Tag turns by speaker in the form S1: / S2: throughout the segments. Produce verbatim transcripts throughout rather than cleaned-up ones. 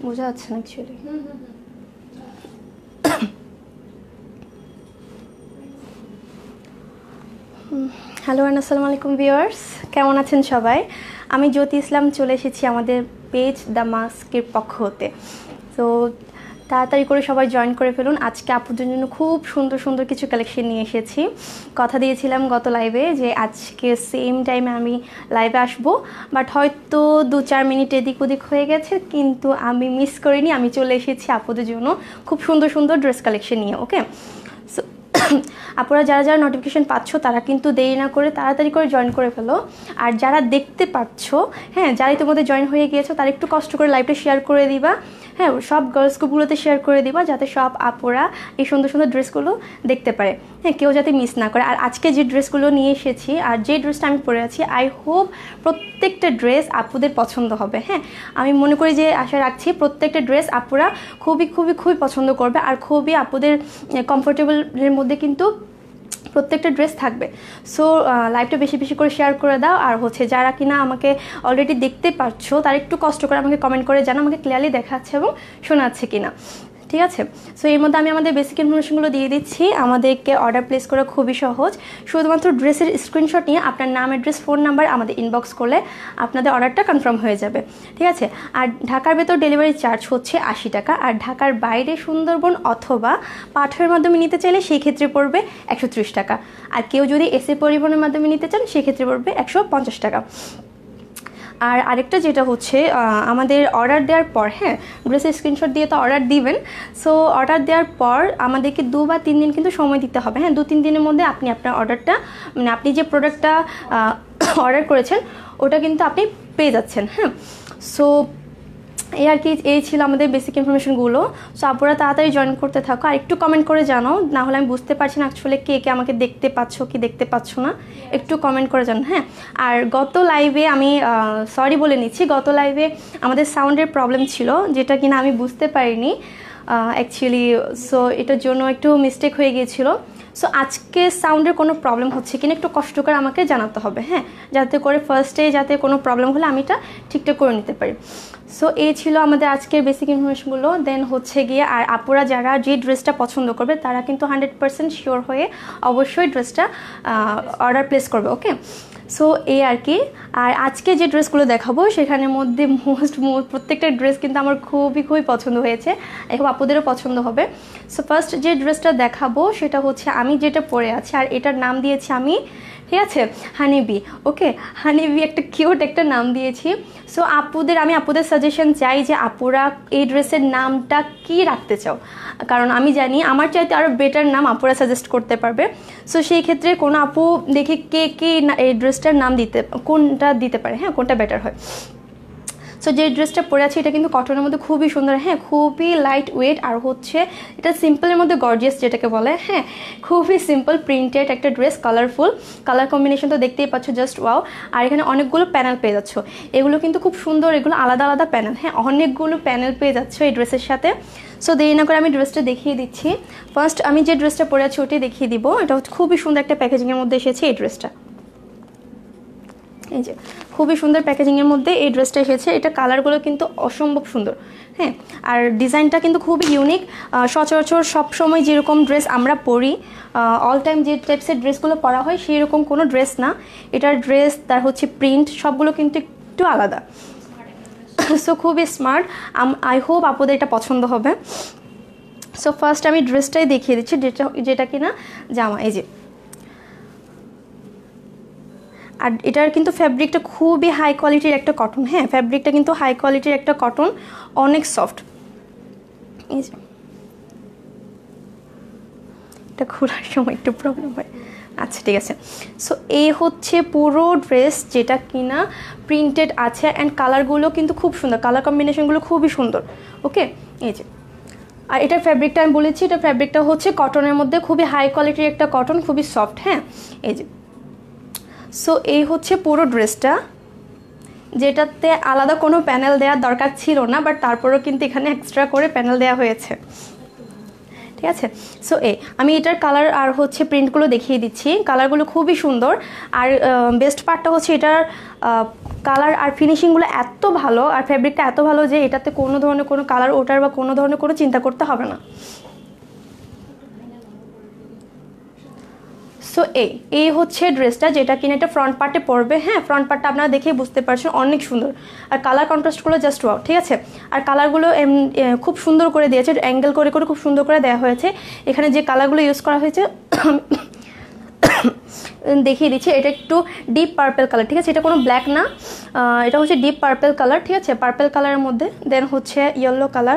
S1: বোঝা যাচ্ছে না অ্যাকচুয়ালি। হ্যালো অ্যান্ড আসসালামু আলাইকুম ভিউয়ার্স, কেমন আছেন সবাই? আমি জ্যোতি ইসলাম চলে এসেছি আমাদের পেজ দ্য মাস্কের পক্ষ হতে। তো তাড়াতাড়ি করে সবাই জয়েন করে ফেলুন। আজকে আপুদের জন্য খুব সুন্দর সুন্দর কিছু কালেকশন নিয়ে এসেছি। কথা দিয়েছিলাম গত লাইভে যে আজকে সেম টাইমে আমি লাইভে আসব, বাট হয়তো দু চার মিনিট এদিক ওদিক হয়ে গেছে, কিন্তু আমি মিস করিনি। আমি চলে এসেছি আপুদের জন্য খুব সুন্দর সুন্দর ড্রেস কালেকশন নিয়ে। ওকে, সো আপনারা যারা যারা নোটিফিকেশন পাচ্ছ তারা কিন্তু দেরি না করে তাড়াতাড়ি করে জয়েন করে ফেলো। আর যারা দেখতে পাচ্ছ, হ্যাঁ, যারা ইতিমধ্যে জয়েন হয়ে গিয়েছো তারা একটু কষ্ট করে লাইভটা শেয়ার করে দিবা। হ্যাঁ, সব গার্লস গ্রুপগুলোতে শেয়ার করে দিবা যাতে সব আপুরা এই সুন্দর সুন্দর ড্রেসগুলো দেখতে পারে। হ্যাঁ, কেউ যাতে মিস না করে। আর আজকে যে ড্রেসগুলো নিয়ে এসেছি আর যে ড্রেসটা আমি পরে আছি, আই হোপ প্রত্যেকটা ড্রেস আপুদের পছন্দ হবে। হ্যাঁ, আমি মনে করি যে আশা রাখছি প্রত্যেকটা ড্রেস আপুরা খুবই খুবই খুবই পছন্দ করবে আর খুবই আপুদের কমফোর্টেবলের মধ্যে কিন্তু প্রত্যেকটা ড্রেস থাকবে। সো লাইভটা বেশি বেশি করে শেয়ার করে দাও। আর হচ্ছে যারা কিনা আমাকে অলরেডি দেখতে পাচ্ছ তারা একটু কষ্ট করে আমাকে কমেন্ট করে জানো আমাকে ক্লিয়ারলি দেখাচ্ছে এবং শোনাচ্ছে কিনা, ঠিক আছে? সো এর মধ্যে আমি আমাদের বেসিক ইনফরমেশনগুলো দিয়ে দিচ্ছি। আমাদেরকে অর্ডার প্লেস করা খুবই সহজ। শুধুমাত্র ড্রেসের স্ক্রিনশট নিয়ে আপনার নাম, অ্যাড্রেস, ফোন নাম্বার আমাদের ইনবক্স করলে আপনাদের অর্ডারটা কনফার্ম হয়ে যাবে, ঠিক আছে? আর ঢাকার ভেতর ডেলিভারি চার্জ হচ্ছে আশি টাকা। আর ঢাকার বাইরে সুন্দরবন অথবা পাঠের মাধ্যমে নিতে চাইলে সেই ক্ষেত্রে পড়বে একশো ত্রিশ টাকা। আর কেউ যদি এসে পরিবহনের মাধ্যমে নিতে চান সেক্ষেত্রে পড়বে একশো পঞ্চাশ টাকা। আর আরেকটা যেটা হচ্ছে আমাদের অর্ডার দেওয়ার পর, হ্যাঁ, ড্রেসের স্ক্রিনশট দিয়ে তো অর্ডার দিবেন। সো অর্ডার দেওয়ার পর আমাদেরকে দু বা তিন দিন কিন্তু সময় দিতে হবে। হ্যাঁ, দু তিন দিনের মধ্যে আপনি আপনার অর্ডারটা, মানে আপনি যে প্রোডাক্টটা অর্ডার করেছেন ওটা কিন্তু আপনি পেয়ে যাচ্ছেন। হ্যাঁ, সো এই আর কি, এই ছিল আমাদের বেসিক ইনফরমেশনগুলো। সো আপনারা তাড়াতাড়ি জয়েন করতে থাকো আর একটু কমেন্ট করে জানাও, না হলে আমি বুঝতে পারছি না অ্যাকচুয়ালি কে কে আমাকে দেখতে পাচ্ছ কি দেখতে পাচ্ছ না, একটু কমেন্ট করে জানাও। হ্যাঁ, আর গত লাইভে আমি সরি বলে নিচ্ছি, গত লাইভে আমাদের সাউন্ডের প্রবলেম ছিল যেটা কিনা আমি বুঝতে পারিনি অ্যাকচুয়ালি। সো এটার জন্য একটু মিস্টেক হয়ে গিয়েছিলো। সো আজকে সাউন্ডের কোনো প্রবলেম হচ্ছে কিনা একটু কষ্ট করে আমাকে জানাতে হবে। হ্যাঁ, যাতে করে ফার্স্টে যাতে কোনো প্রবলেম হলে আমি এটা ঠিকঠাক করে নিতে পারি। সো এই ছিল আমাদের আজকের বেসিক ইনফরমেশনগুলো। দেন হচ্ছে গিয়ে আর আপুরা যারা যে ড্রেসটা পছন্দ করবে তারা কিন্তু হান্ড্রেড পার্সেন্ট শিওর হয়ে অবশ্যই ড্রেসটা অর্ডার প্লেস করবে। ওকে, সো এই আর কি। আর আজকে যে ড্রেসগুলো দেখাবো সেখানের মধ্যে মোস্ট মোস্ট প্রত্যেকটা ড্রেস কিন্তু আমার খুবই খুবই পছন্দ হয়েছে, এখন আপুদেরও পছন্দ হবে। সো ফার্স্ট যে ড্রেসটা দেখাবো সেটা হচ্ছে আমি যেটা পরে আছি, আর এটার নাম দিয়েছি আমি, ঠিক আছে, হানিবি। ওকে, হানিবি একটা কিউট একটা নাম দিয়েছি। সো আপুদের আমি আপুদের সাজেশন চাই যে আপুরা এই ড্রেসের নামটা কি রাখতে চাও, কারণ আমি জানি আমার চাইতে আরও বেটার নাম আপুরা সাজেস্ট করতে পারবে। সো সেই ক্ষেত্রে কোনো আপু দেখি কে কে এই ড্রেসটার নাম দিতে কোনটা দিতে পারে, হ্যাঁ, কোনটা বেটার হয়। সো যে ড্রেসটা পরে আছি এটা কিন্তু কটনের মধ্যে খুবই সুন্দর, হ্যাঁ, খুবই লাইট ওয়েট। আর হচ্ছে এটা সিম্পলের মধ্যে গর্জিয়াস যেটাকে বলে, হ্যাঁ, খুবই সিম্পল প্রিন্টেড একটা ড্রেস, কালারফুল, কালার কম্বিনেশন তো দেখতেই পাচ্ছ, জাস্ট ওয়াও। আর এখানে অনেকগুলো প্যানেল পেয়ে যাচ্ছ, এগুলো কিন্তু খুব সুন্দর, এগুলো আলাদা আলাদা প্যানেল, হ্যাঁ, অনেকগুলো প্যানেল পেয়ে যাচ্ছ এই ড্রেসের সাথে। সো দেরি না করে আমি ড্রেসটা দেখিয়ে দিচ্ছি। ফার্স্ট আমি যে ড্রেসটা পরে আছি ওটাই দেখিয়ে দিব। এটা হচ্ছে খুবই সুন্দর একটা প্যাকেজিংয়ের মধ্যে এসেছে এই ড্রেসটা, এই যে খুবই সুন্দর প্যাকেজিংয়ের মধ্যে এই ড্রেসটা এসেছে। এটা কালারগুলো কিন্তু অসম্ভব সুন্দর, হ্যাঁ, আর ডিজাইনটা কিন্তু খুবই ইউনিক। সচরাচর সবসময় যেরকম ড্রেস আমরা পরি, অল টাইম যে টাইপসের ড্রেসগুলো পরা হয় সেই রকম কোনো ড্রেস না। এটার ড্রেস, তার হচ্ছে প্রিন্ট, সবগুলো কিন্তু একটু আলাদা। সো খুবই স্মার্ট, আই হোপ আপনাদের এটা পছন্দ হবে। সো ফার্স্ট আমি ড্রেসটাই দেখিয়ে দিচ্ছি, যেটা যেটা কিনা জামা, এই যে। আর এটার কিন্তু ফ্যাব্রিকটা খুবই হাই কোয়ালিটির একটা কটন, হ্যাঁ, ফ্যাব্রিকটা কিন্তু হাই কোয়ালিটির একটা কটন, অনেক সফট। এই যে এটা খোলার সময় একটু প্রবলেম হয়, আচ্ছা ঠিক আছে। সো এই হচ্ছে পুরো ড্রেস যেটা কিনা প্রিন্টেড আছে, অ্যান্ড কালারগুলো কিন্তু খুব সুন্দর, কালার কম্বিনেশনগুলো খুবই সুন্দর। ওকে, এই যে। আর এটার ফ্যাব্রিকটা আমি বলেছি, এটা ফ্যাব্রিকটা হচ্ছে কটনের মধ্যে খুবই হাই কোয়ালিটির একটা কটন, খুবই সফট, হ্যাঁ, এই যে। সো এই হচ্ছে পুরো ড্রেসটা, যেটাতে আলাদা কোনো প্যানেল দেওয়ার দরকার ছিল না, বাট তারপরেও কিন্তু এখানে এক্সট্রা করে প্যানেল দেওয়া হয়েছে, ঠিক আছে। সো এ আমি এটার কালার আর হচ্ছে প্রিন্টগুলো দেখিয়ে দিচ্ছি, কালারগুলো খুবই সুন্দর। আর বেস্ট পার্টটা হচ্ছে এটার কালার আর ফিনিশিংগুলো এত ভালো, আর ফ্যাব্রিকটা এত ভালো যে এটাতে কোনো ধরনের কোনো কালার ওঠার বা কোনো ধরনের কোনো চিন্তা করতে হবে না। সো এই এই হচ্ছে ড্রেসটা, যেটা কিনা এটা ফ্রন্ট পার্টে পরবে। হ্যাঁ, ফ্রন্ট পার্টটা আপনারা দেখেই বুঝতে পারছেন অনেক সুন্দর, আর কালার কন্ট্রাস্টগুলো জাস্ট ওয়াও। ঠিক আছে, আর কালারগুলো খুব সুন্দর করে দিয়েছে, অ্যাঙ্গেল করে করে খুব সুন্দর করে দেওয়া হয়েছে। এখানে যে কালারগুলো ইউজ করা হয়েছে দেখিয়ে দিচ্ছি, এটা একটু ডিপ পার্পেল কালার। ঠিক আছে, এটা কোনো ব্ল্যাক না, এটা হচ্ছে ডিপ পার্পেল কালার। ঠিক আছে, পার্পেল কালারের মধ্যে দেন হচ্ছে ইয়েলো কালার,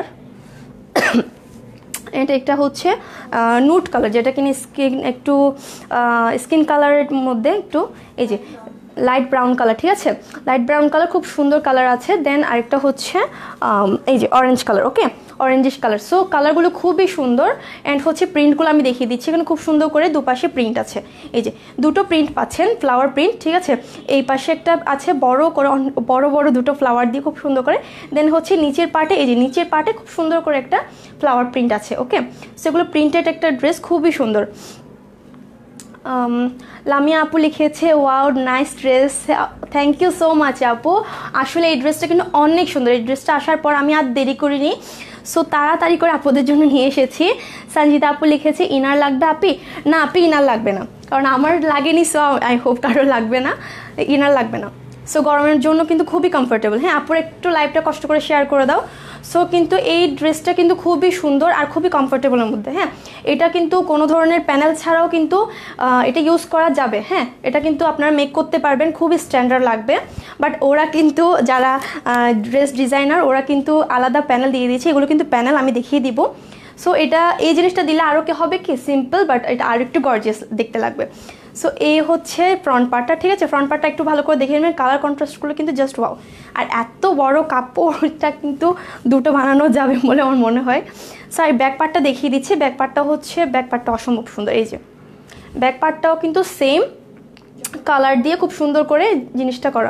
S1: এটা একটা হচ্ছে নুট কালার, যেটা কিনা স্কিন একটু স্কিন কালারের মধ্যে একটু এই যে লাইট ব্রাউন কালার। ঠিক আছে, লাইট ব্রাউন কালার খুব সুন্দর কালার আছে। দেন আরেকটা হচ্ছে এই যে orange colour, okay, orangish colour. So কালারগুলো খুবই সুন্দর। অ্যান্ড হচ্ছে প্রিন্টগুলো আমি দেখিয়ে দিচ্ছি, এখানে খুব সুন্দর করে দুপাশে প্রিন্ট আছে। এই যে দুটো প্রিন্ট পাচ্ছেন, ফ্লাওয়ার প্রিন্ট। ঠিক আছে, এই পাশে একটা আছে বড় করে, বড় বড় দুটো ফ্লাওয়ার দিয়ে খুব সুন্দর করে। দেন হচ্ছে নিচের পার্টে, এই যে নিচের পার্টে খুব সুন্দর করে একটা ফ্লাওয়ার প্রিন্ট আছে। ওকে, সেগুলো প্রিন্টেড একটা ড্রেস, খুবই সুন্দর। লামিয়া আপু লিখেছে wow nice dress, thank you so much আপু। আসলে এই ড্রেসটা কিন্তু অনেক সুন্দর। এই ড্রেসটা আসার পর আমি আর দেরি করিনি, সো তাড়াতাড়ি করে আপুদের জন্য নিয়ে এসেছি। সঞ্জিতা আপু লিখেছে ইনার লাগবে আপি, না আপি ইনার লাগবে না, কারণ আমার লাগেনি, সো আই হোপ কারো লাগবে না, ইনার লাগবে না। সো গরমের জন্য কিন্তু খুবই কমফোর্টেবল। হ্যাঁ, আপুর একটু লাইভটা কষ্ট করে শেয়ার করে দাও। সো কিন্তু এই ড্রেসটা কিন্তু খুবই সুন্দর আর খুবই কমফোর্টেবলের মধ্যে। হ্যাঁ, এটা কিন্তু কোনো ধরনের প্যানেল ছাড়াও কিন্তু এটা ইউজ করা যাবে। হ্যাঁ, এটা কিন্তু আপনারা মেক করতে পারবেন, খুবই স্ট্যান্ডার্ড লাগবে। বাট ওরা কিন্তু যারা ড্রেস ডিজাইনার, ওরা কিন্তু আলাদা প্যানেল দিয়ে দিয়েছে, এগুলো কিন্তু প্যানেল আমি দেখিয়ে দিব। সো এটা এই জিনিসটা দিলে আরও কি হবে কি সিম্পল, বাট এটা আর একটু গর্জিয়াস দেখতে লাগবে। সো এই হচ্ছে ফ্রন্ট পার্টটা। ঠিক আছে, ফ্রন্ট পার্টটা একটু ভালো করে দেখে নেবেন, কালার কন্ট্রাস্টগুলো কিন্তু জাস্ট ওয়াও। আর এত বড় কাপড়টা কিন্তু দুটো বানানো যাবে বলে আমার মনে হয়। সো এই ব্যাক পার্টটা দেখিয়ে দিচ্ছি, ব্যাক পার্টটা হচ্ছে ব্যাক পার্টটা অসম্ভব সুন্দর। এই যে ব্যাক পার্টটাও কিন্তু সেম কালার দিয়ে খুব সুন্দর করে জিনিসটা করা।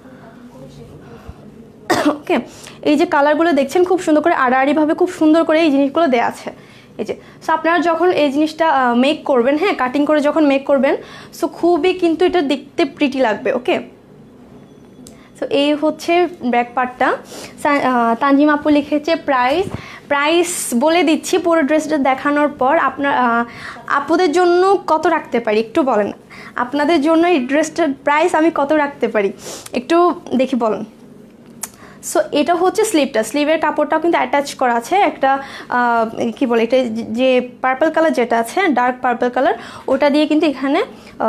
S1: ওকে, এই যে কালারগুলো দেখছেন খুব সুন্দর করে আড়াআড়িভাবে খুব সুন্দর করে এই জিনিসগুলো দেওয়া আছে। এই যে সো আপনারা যখন এই জিনিসটা মেক করবেন, হ্যাঁ কাটিং করে যখন মেক করবেন, সো খুবই কিন্তু এটা দেখতে প্রিটি লাগবে। ওকে, সো এই হচ্ছে ব্যাক পার্টটা। তানজিম আপু লিখেছে প্রাইস, প্রাইস বলে দিচ্ছি পুরো ড্রেসটা দেখানোর পর। আপনার আপুদের জন্য কত রাখতে পারি একটু বলেন, আপনাদের জন্য এই ড্রেসটার প্রাইস আমি কত রাখতে পারি একটু দেখি বলেন। সো এটা হচ্ছে স্লিভটা, স্লিভের কাপড়টাও কিন্তু অ্যাটাচ করা আছে একটা কি বলে এটা যে পার্পল কালার যেটা আছে, ডার্ক পার্পল কালার, ওটা দিয়ে কিন্তু এখানে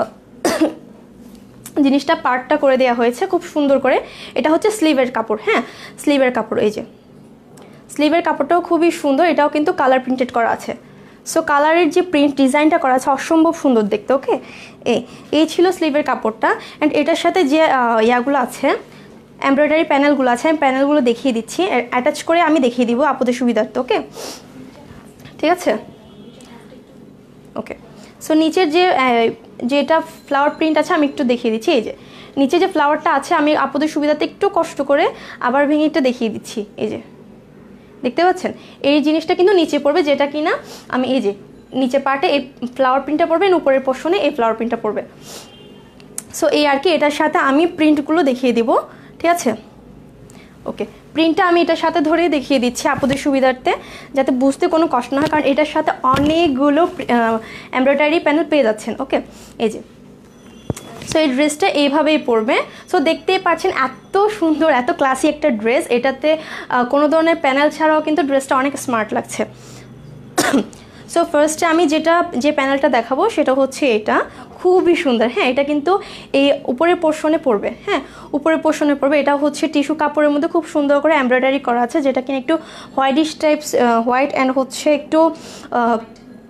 S1: জিনিসটা পার্টটা করে দেওয়া হয়েছে খুব সুন্দর করে। এটা হচ্ছে স্লিভের কাপড়। হ্যাঁ, স্লিভের কাপড়, এই যে স্লিভের কাপড়টাও খুবই সুন্দর, এটাও কিন্তু কালার প্রিন্টেড করা আছে। সো কালারের যে প্রিন্ট ডিজাইনটা করা আছে অসম্ভব সুন্দর দেখতে। ওকে, এই এই ছিল স্লিভের কাপড়টা। অ্যান্ড এটার সাথে যে ইয়াগুলো আছে, এমব্রয়ডারি প্যানেলগুলো আছে, আমি প্যানেলগুলো দেখিয়ে দিচ্ছি, অ্যাটাচ করে আমি দেখিয়ে দিব আপনাদের সুবিধার্থে। ওকে, ঠিক আছে। ওকে, সো নিচের যে যেটা ফ্লাওয়ার প্রিন্ট আছে আমি একটু দেখিয়ে দিচ্ছি। এই যে নিচে যে ফ্লাওয়ারটা আছে আমি আপনাদের সুবিধাতে একটু কষ্ট করে আবার ভেঙে একটু দেখিয়ে দিচ্ছি। এই যে দেখতে পাচ্ছেন এই জিনিসটা কিন্তু নিচে পড়বে, যেটা কিনা আমি এই যে নিচে পার্টে এই ফ্লাওয়ার প্রিন্টটা পড়বে, উপরের পোর্শনে এই ফ্লাওয়ার প্রিন্টটা পড়বে। সো এই আর কি, এটার সাথে আমি প্রিন্টগুলো দেখিয়ে দিব। ঠিক আছে, ওকে, প্রিন্টটা আমি এটার সাথে ধরে দেখিয়ে দিচ্ছি আপনাদের সুবিধার্থে, যাতে বুঝতে কোনো কষ্ট না হয়, কারণ এটার সাথে অনেকগুলো এমব্রয়ডারি প্যানেল পেয়ে যাচ্ছেন। ওকে, এই যে সো এই ড্রেসটা এইভাবেই পরবে। সো দেখতেই পাচ্ছেন এত সুন্দর, এত ক্লাসি একটা ড্রেস, এটাতে কোনো ধরনের প্যানেল ছাড়াও কিন্তু ড্রেসটা অনেক স্মার্ট লাগছে। সো ফার্স্টে আমি যেটা যে প্যানেলটা দেখাবো সেটা হচ্ছে এটা, খুবই সুন্দর। হ্যাঁ, এটা কিন্তু এই উপরের পোর্শনে পড়বে। হ্যাঁ, উপরের পোর্শনে পড়বে। এটা হচ্ছে টিস্যু কাপড়ের মধ্যে খুব সুন্দর করে এমব্রয়ডারি করা আছে, যেটা কিনা একটু হোয়াইটিশ টাইপস, হোয়াইট অ্যান্ড হচ্ছে একটু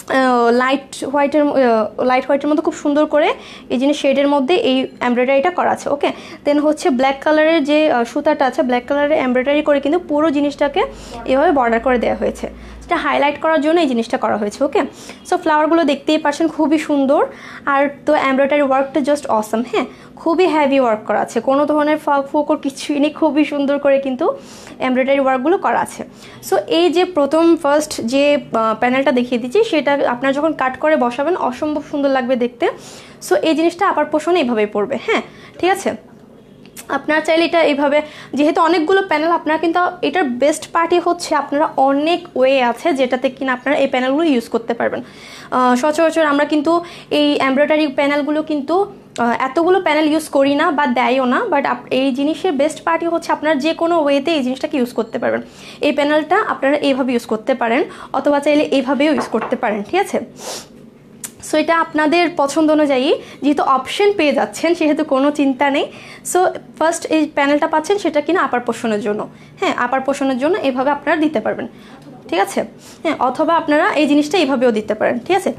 S1: লাইট হোয়াইটের লাইট হোয়াইটের মধ্যে খুব সুন্দর করে এই জিনিস শেডের মধ্যে এই এমব্রয়ডারিটা করা আছে। ওকে, দেন হচ্ছে ব্ল্যাক কালারের যে সুতাটা আছে ব্ল্যাক কালারের এমব্রয়ডারি করে কিন্তু পুরো জিনিসটাকে এভাবে বর্ডার করে দেওয়া হয়েছে, সেটা হাইলাইট করার জন্য এই জিনিসটা করা হয়েছে। ওকে, সো ফ্লাওয়ারগুলো দেখতেই পাচ্ছেন খুবই সুন্দর, আর তো এমব্রয়ডারি ওয়ার্কটা জাস্ট অসম। হ্যাঁ, খুবই হ্যাভি ওয়ার্ক করা আছে, কোনো ধরনের ফাঁক ফোকর কিছুই নেই, খুবই সুন্দর করে কিন্তু এমব্রয়ডারি ওয়ার্কগুলো করা আছে। সো এই যে প্রথম ফার্স্ট যে প্যানেলটা দেখিয়ে দিচ্ছি সেটা আপনারা যখন কাট করে বসাবেন অসম্ভব সুন্দর লাগবে দেখতে। সো এই জিনিসটা আপার পোর্শনে এইভাবেই পড়বে। হ্যাঁ, ঠিক আছে, আপনারা চাইলে এটা এইভাবে, যেহেতু অনেকগুলো প্যানেল, আপনারা কিন্তু এটার বেস্ট পার্টই হচ্ছে আপনারা অনেক ওয়ে আছে যেটাতে কিনা আপনারা এই প্যানেলগুলো ইউজ করতে পারবেন। সচরাচর আমরা কিন্তু এই এমব্রয়ডারি প্যানেলগুলো কিন্তু এতগুলো প্যানেল ইউজ করি না বা দেয়ও না, বাট এই জিনিসের বেস্ট পার্টই হচ্ছে আপনারা যে কোনো ওয়েতে এই জিনিসটাকে ইউজ করতে পারবেন। এই প্যানেলটা আপনারা এইভাবে ইউজ করতে পারেন, অথবা চাইলে এইভাবেও ইউজ করতে পারেন। ঠিক আছে, সো এটা আপনাদের পছন্দ অনুযায়ী, যেহেতু অপশন পেয়ে যাচ্ছেন সেহেতু কোনো চিন্তা নেই। সো ফার্স্ট এই প্যানেলটা পাচ্ছেন সেটা কিনা আপার পোর্শনের জন্য। হ্যাঁ, আপার পোর্শনের জন্য এইভাবে আপনারা দিতে পারবেন। ঠিক আছে, হ্যাঁ, অথবা আপনারা এই জিনিসটা এইভাবেও দিতে পারেন। ঠিক আছে,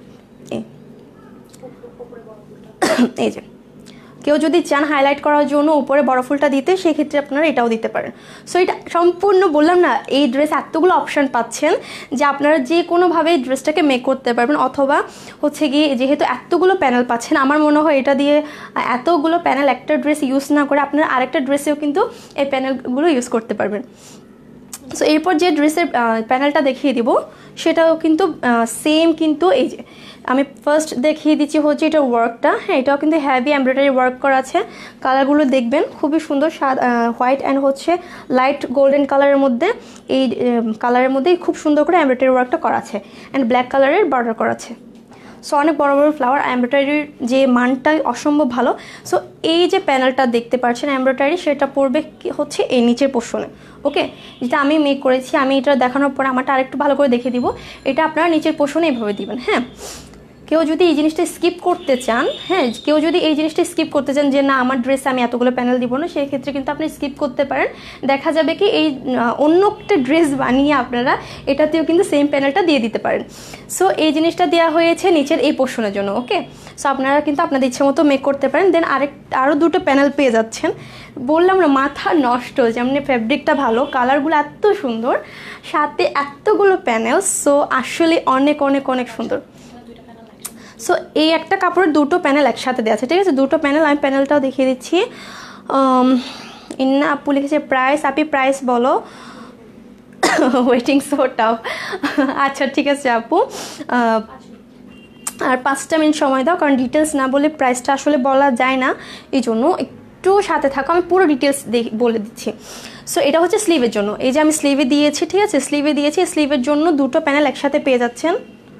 S1: এই যে কেউ যদি চান হাইলাইট করার জন্য উপরে বড় ফুলটা দিতে, সেক্ষেত্রে আপনারা এটাও দিতে পারেন। সো এটা সম্পূর্ণ বললাম না, এই ড্রেস এতগুলো অপশান পাচ্ছেন যে আপনারা যে কোনোভাবে এই ড্রেসটাকে মেক করতে পারবেন, অথবা হচ্ছে গিয়ে যেহেতু এতগুলো প্যানেল পাচ্ছেন, আমার মনে হয় এটা দিয়ে এতগুলো প্যানেল একটা ড্রেস ইউজ না করে আপনারা আরেকটা ড্রেসেও কিন্তু এই প্যানেলগুলো ইউজ করতে পারবেন। সো এরপর যে ড্রেসের প্যানেলটা দেখিয়ে দিব সেটাও কিন্তু সেম, কিন্তু এই যে আমি ফার্স্ট দেখিয়ে দিচ্ছি হচ্ছে এটা ওয়ার্কটা। হ্যাঁ, এটাও কিন্তু হ্যাভি এমব্রয়ডারি ওয়ার্ক করা আছে। কালারগুলো দেখবেন খুবই সুন্দর, হোয়াইট অ্যান্ড হচ্ছে লাইট গোল্ডেন কালারের মধ্যে, এই কালারের মধ্যেই খুব সুন্দর করে এমব্রয়ডারি ওয়ার্কটা করা আছে, অ্যান্ড ব্ল্যাক কালারের বর্ডার করা আছে। সো অনেক বড় বড় ফ্লাওয়ার, এমব্রয়ডারির যে মানটাই অসম্ভব ভালো। সো এই যে প্যানেলটা দেখতে পাচ্ছেন এমব্রয়ডারি, সেটা পড়বে হচ্ছে এই নিচের পোর্শনে। ওকে, যেটা আমি মেক করেছি, আমি এটা দেখানোর পর আমারটা আরেকটু ভালো করে দেখে দিব। এটা আপনারা নিচের পোর্শনে এইভাবে দিবেন। হ্যাঁ, কেউ যদি এই জিনিসটা স্কিপ করতে চান, হ্যাঁ কেউ যদি এই জিনিসটা স্কিপ করতে চান যে না আমার ড্রেসে আমি এতগুলো প্যানেল দিব না, সেই ক্ষেত্রে কিন্তু আপনি স্কিপ করতে পারেন। দেখা যাবে কি এই অন্য একটা ড্রেস বানিয়ে আপনারা এটাতেও কিন্তু সেম প্যানেলটা দিয়ে দিতে পারেন। সো এই জিনিসটা দেওয়া হয়েছে নিচের এই পোর্শনের জন্য। ওকে, সো আপনারা কিন্তু আপনাদের ইচ্ছে মতো মেক করতে পারেন। দেন আরেক আরও দুটো প্যানেল পেয়ে যাচ্ছেন। বললাম না, মাথা নষ্ট, যেমন ফ্যাব্রিকটা ভালো, কালারগুলো এত সুন্দর, সাথে এতগুলো প্যানেল। সো আসলে অনেক অনেক অনেক সুন্দর। সো এই একটা কাপড়ের দুটো প্যানেল একসাথে দেওয়া আছে। ঠিক আছে, দুটো প্যানেল, আমি প্যানেলটাও দেখিয়ে দিচ্ছি। ইন্না আপু লিখেছে প্রাইস, আপনি প্রাইস বলো। Waiting so tough. আচ্ছা ঠিক আছে আপু, আর পাঁচটা মিনিট সময় দাও, কারণ ডিটেলস না বলে প্রাইসটা আসলে বলা যায় না, এই জন্য একটু সাথে থাকো, আমি পুরো ডিটেলস বলে দিচ্ছি। সো এটা হচ্ছে স্লিভের জন্য, এই যে আমি স্লিভে দিয়েছি। ঠিক আছে, স্লিভে দিয়েছি, স্লিভের জন্য দুটো প্যানেল একসাথে পেয়ে যাচ্ছেন।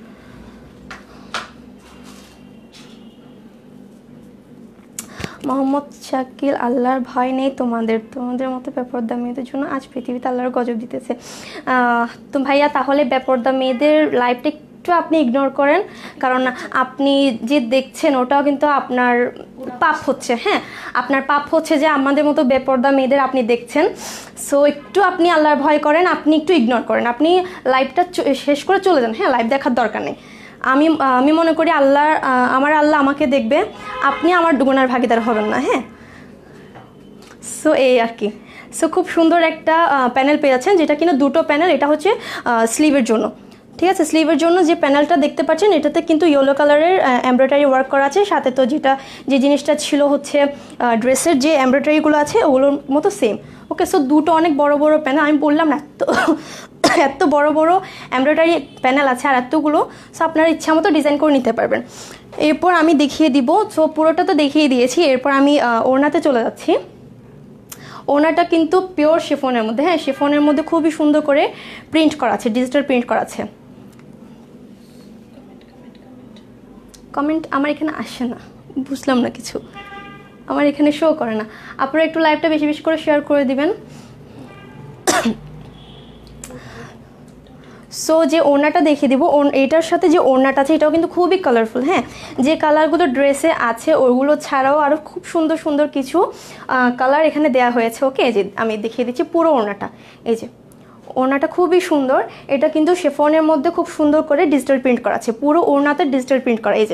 S1: মোহাম্মদ শাকিল, আল্লাহর ভয় নেই তোমাদের, তোমাদের মতো বেপরদা মেয়েদের জন্য আজ পৃথিবীতে আল্লাহর গজব দিতেছে। তো ভাইয়া তাহলে বেপরদা মেয়েদের লাইফটা একটু আপনি ইগনোর করেন, কারণ আপনি যে দেখছেন ওটাও কিন্তু আপনার পাপ হচ্ছে। হ্যাঁ, আপনার পাপ হচ্ছে যে আমাদের মতো বেপরদা মেয়েদের আপনি দেখছেন। সো একটু আপনি আল্লাহর ভয় করেন, আপনি একটু ইগনোর করেন, আপনি লাইফটা শেষ করে চলে যান। হ্যাঁ, লাইফ দেখার দরকার নেই। আমি আমি মনে করি আল্লাহ, আমার আল্লাহ আমাকে দেখবে, আপনি আমার গুনার ভাগিদার হবেন না। হ্যাঁ, সো এই আর কি। সো খুব সুন্দর একটা প্যানেল পেয়ে যাচ্ছেন, যেটা কিনা দুটো প্যানেল, এটা হচ্ছে স্লিভের জন্য। ঠিক আছে, স্লিভের জন্য যে প্যানেলটা দেখতে পাচ্ছেন এটাতে কিন্তু ইয়েলো কালারের এমব্রয়ডারি ওয়ার্ক করা আছে, সাথে তো যেটা যে জিনিসটা ছিল হচ্ছে ড্রেসের যে এমব্রয়ডারিগুলো আছে ওগুলোর মতো সেম। ওকে, সো দুটো অনেক বড় বড় প্যানেল, আমি বললাম না এত এত বড় বড় এমব্রয়ডারি প্যানেল আছে আর এতগুলো। সো আপনারা ইচ্ছা মতো ডিজাইন করে নিতে পারবেন। এরপর আমি দেখিয়ে দিব, সো পুরোটা তো দেখিয়ে দিয়েছি, এরপর আমি ওড়নাতে চলে যাচ্ছি। ওড়নাটা কিন্তু পিওর শিফনের মধ্যে। হ্যাঁ, শিফনের মধ্যে খুবই সুন্দর করে প্রিন্ট করা আছে, ডিজিটাল প্রিন্ট করা আছে। কমেন্ট আমার এখানে আসে না, বুঝলাম না কিছু, আমার এখানে শো করে না। আপনারা একটু লাইভটা বেশি বেশি করে শেয়ার করে দিবেন। সো যে ওড়নাটা দেখিয়ে দিব, এটার সাথে যে ওড়নাটা আছে এটাও কিন্তু খুবই কালারফুল। হ্যাঁ, যে কালারগুলো ড্রেসে আছে ওগুলো ছাড়াও আরও খুব সুন্দর সুন্দর কিছু কালার এখানে দেওয়া হয়েছে। ওকে, যে আমি দেখিয়ে দিচ্ছি পুরো ওড়নাটা। এই যে ওড়নাটা খুবই সুন্দর, এটা কিন্তু শিফনের মধ্যে খুব সুন্দর করে ডিজিটাল প্রিন্ট করা আছে, পুরো ওড়নাতে ডিজিটাল প্রিন্ট করা, এই যে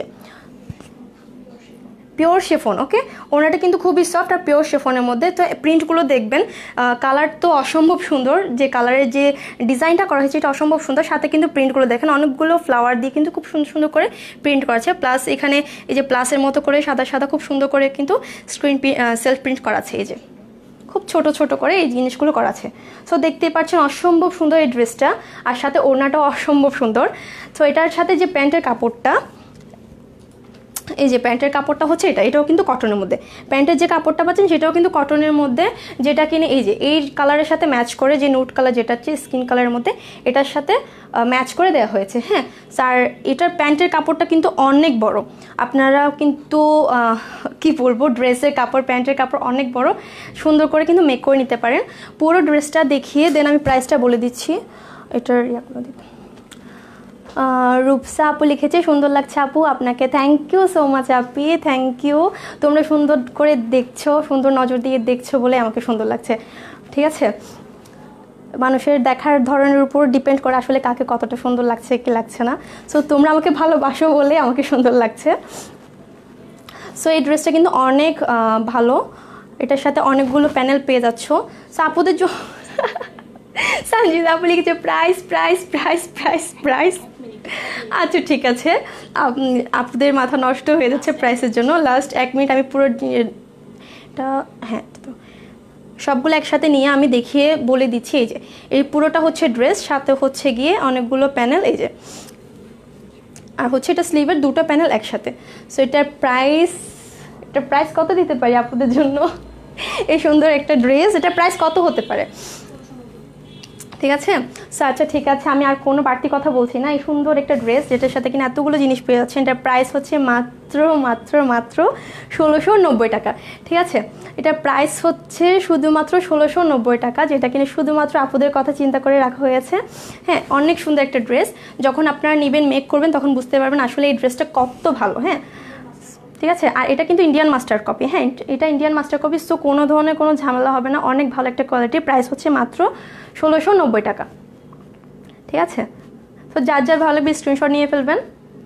S1: পিওর শিফন। ওকে, ওড়নাটা কিন্তু খুবই সফট আর পিওর শিফনের মধ্যে। তো প্রিন্টগুলো দেখবেন, কালার তো অসম্ভব সুন্দর, যে কালারের যে ডিজাইনটা করা হয়েছে এটা অসম্ভব সুন্দর, সাথে কিন্তু প্রিন্টগুলো দেখেন অনেকগুলো ফ্লাওয়ার দিয়ে কিন্তু খুব সুন্দর সুন্দর করে প্রিন্ট করা আছে, প্লাস এখানে এই যে প্লাসের মতো করে সাদা সাদা খুব সুন্দর করে কিন্তু স্ক্রিন সেলফ প্রিন্ট করা আছে, এই যে খুব ছোট ছোট করে এই জিনিসগুলো করা আছে। সো দেখতেই পাচ্ছেন অসম্ভব সুন্দর এই ড্রেসটা, আর সাথে ওড়নাটাও অসম্ভব সুন্দর। তো এটার সাথে যে প্যান্টের কাপড়টা, এই যে প্যান্টের কাপড়টা হচ্ছে এটা, এটাও কিন্তু কটনের মধ্যে, প্যান্টের যে কাপড়টা পাচ্ছেন সেটাও কিন্তু কটনের মধ্যে, যেটা কিনে এই যে এই কালারের সাথে ম্যাচ করে, যে নুট কালার যেটা হচ্ছে স্কিন কালারের মধ্যে, এটার সাথে ম্যাচ করে দেওয়া হয়েছে। হ্যাঁ, আর এটার প্যান্টের কাপড়টা কিন্তু অনেক বড়, আপনারা কিন্তু কি বলবো, ড্রেসের কাপড় প্যান্টের কাপড় অনেক বড়, সুন্দর করে কিন্তু মেক করে নিতে পারেন। পুরো ড্রেসটা দেখিয়ে দেন আমি প্রাইসটা বলে দিচ্ছি। এটার ইয়াগুলো দিতে, রূপসা আপু লিখেছে সুন্দর লাগছে আপু, আপনাকে থ্যাংক ইউ সো মাচ আপি, থ্যাংক ইউ। তোমরা সুন্দর করে দেখছো, সুন্দর নজর দিয়ে দেখছো বলে আমাকে সুন্দর লাগছে। ঠিক আছে, মানুষের দেখার ধরনের উপর ডিপেন্ড করে আসলে কাকে কতটা সুন্দর লাগছে কি লাগছে না। সো তোমরা আমাকে ভালোবাসো বলে আমাকে সুন্দর লাগছে। সো এই ড্রেসটা কিন্তু অনেক ভালো, এটার সাথে অনেকগুলো প্যানেল পেয়ে যাচ্ছ। সো আপুদের জন্য সঞ্জিত আপু লিখেছে price price price price price. আচ্ছা ঠিক আছে, আপনাদের মাথা নষ্ট হয়ে যাচ্ছে প্রাইসের জন্য। লাস্ট এক মিনিট আমি পুরো এটা, হ্যাঁ সবগুলো একসাথে নিয়ে আমি দেখিয়ে বলে দিচ্ছি। এই যে এই পুরোটা হচ্ছে ড্রেস, সাথে হচ্ছে গিয়ে অনেকগুলো প্যানেল, এই যে আর হচ্ছে এটা স্লিভের দুটো প্যানেল একসাথে। সো এটার প্রাইস, এটার প্রাইস কত দিতে পারি আপনাদের জন্য? এই সুন্দর একটা ড্রেস, এটার প্রাইস কত হতে পারে? ঠিক আছে, সো আচ্ছা ঠিক আছে, আমি আর কোনো বাড়তি কথা বলছি না। এই সুন্দর একটা ড্রেস যেটার সাথে কিনা এতগুলো জিনিস পেয়ে যাচ্ছেন, এটার প্রাইস হচ্ছে মাত্র মাত্র মাত্র ষোলোশো নব্বই টাকা। ঠিক আছে, এটার প্রাইস হচ্ছে শুধুমাত্র ষোলোশো নব্বই টাকা, যেটা কিনা শুধুমাত্র আপুদের কথা চিন্তা করে রাখা হয়েছে। হ্যাঁ, অনেক সুন্দর একটা ড্রেস, যখন আপনারা নেবেন মেক করবেন তখন বুঝতে পারবেন আসলে এই ড্রেসটা কত ভালো। হ্যাঁ ঠিক আছে, আর এটা কিন্তু ইন্ডিয়ান মাস্টার কপি। হ্যাঁ, এটা ইন্ডিয়ান মাস্টার কপি, সো কোনো ধরনের কোনো ঝামেলা হবে না, অনেক ভালো একটা কোয়ালিটি। প্রাইস হচ্ছে মাত্র ষোলোশো নব্বই টাকা। ঠিক আছে, তো যার যার ভালো লাগবে স্ক্রিনশট নিয়ে ফেলবেন।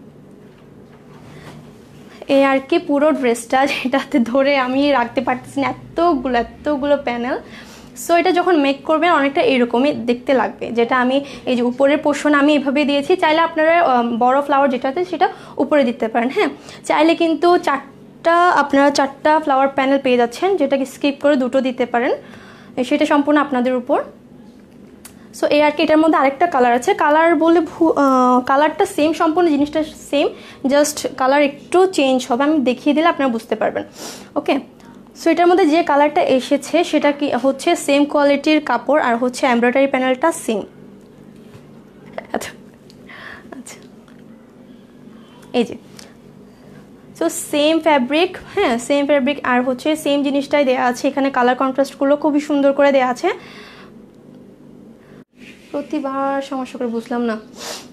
S1: এই আর কি পুরো ড্রেসটা, যেটাতে ধরে আমি রাখতে পারতেছি না, এতগুলো এতগুলো প্যানেল। সো এটা যখন মেক করবেন অনেকটা এরকমই দেখতে লাগবে, যেটা আমি এই যে উপরের পোর্শন আমি এভাবে দিয়েছি, চাইলে আপনারা বড় ফ্লাওয়ার যেটাতে সেটা উপরে দিতে পারেন। হ্যাঁ, চাইলে কিন্তু চারটা আপনারা চারটা ফ্লাওয়ার প্যানেল পেয়ে যাচ্ছেন, যেটাকে স্কিপ করে দুটো দিতে পারেন, সেটা সম্পূর্ণ আপনাদের উপর। সো এই আর কি, এটার মধ্যে আরেকটা কালার আছে, কালার বলে কালারটা সেম, সম্পূর্ণ জিনিসটা সেম, জাস্ট কালার একটু চেঞ্জ হবে, আমি দেখিয়ে দিলে আপনারা বুঝতে পারবেন। ওকে, সো এটার মধ্যে যে কালারটা এসেছে সেটা কি হচ্ছে সেম কোয়ালিটির কাপড়, আর হচ্ছে এমব্রয়ডারি প্যানেলটা সেম। আচ্ছা আচ্ছা, এই যে সো সেম ফ্যাব্রিক, হ্যাঁ সেম ফ্যাব্রিক, আর হচ্ছে সেম জিনিসটাই দেওয়া আছে এখানে, কালার কন্ট্রাস্টগুলো খুবই সুন্দর করে দেওয়া আছে। প্রতিবার সমস্যা করে বুঝলাম না,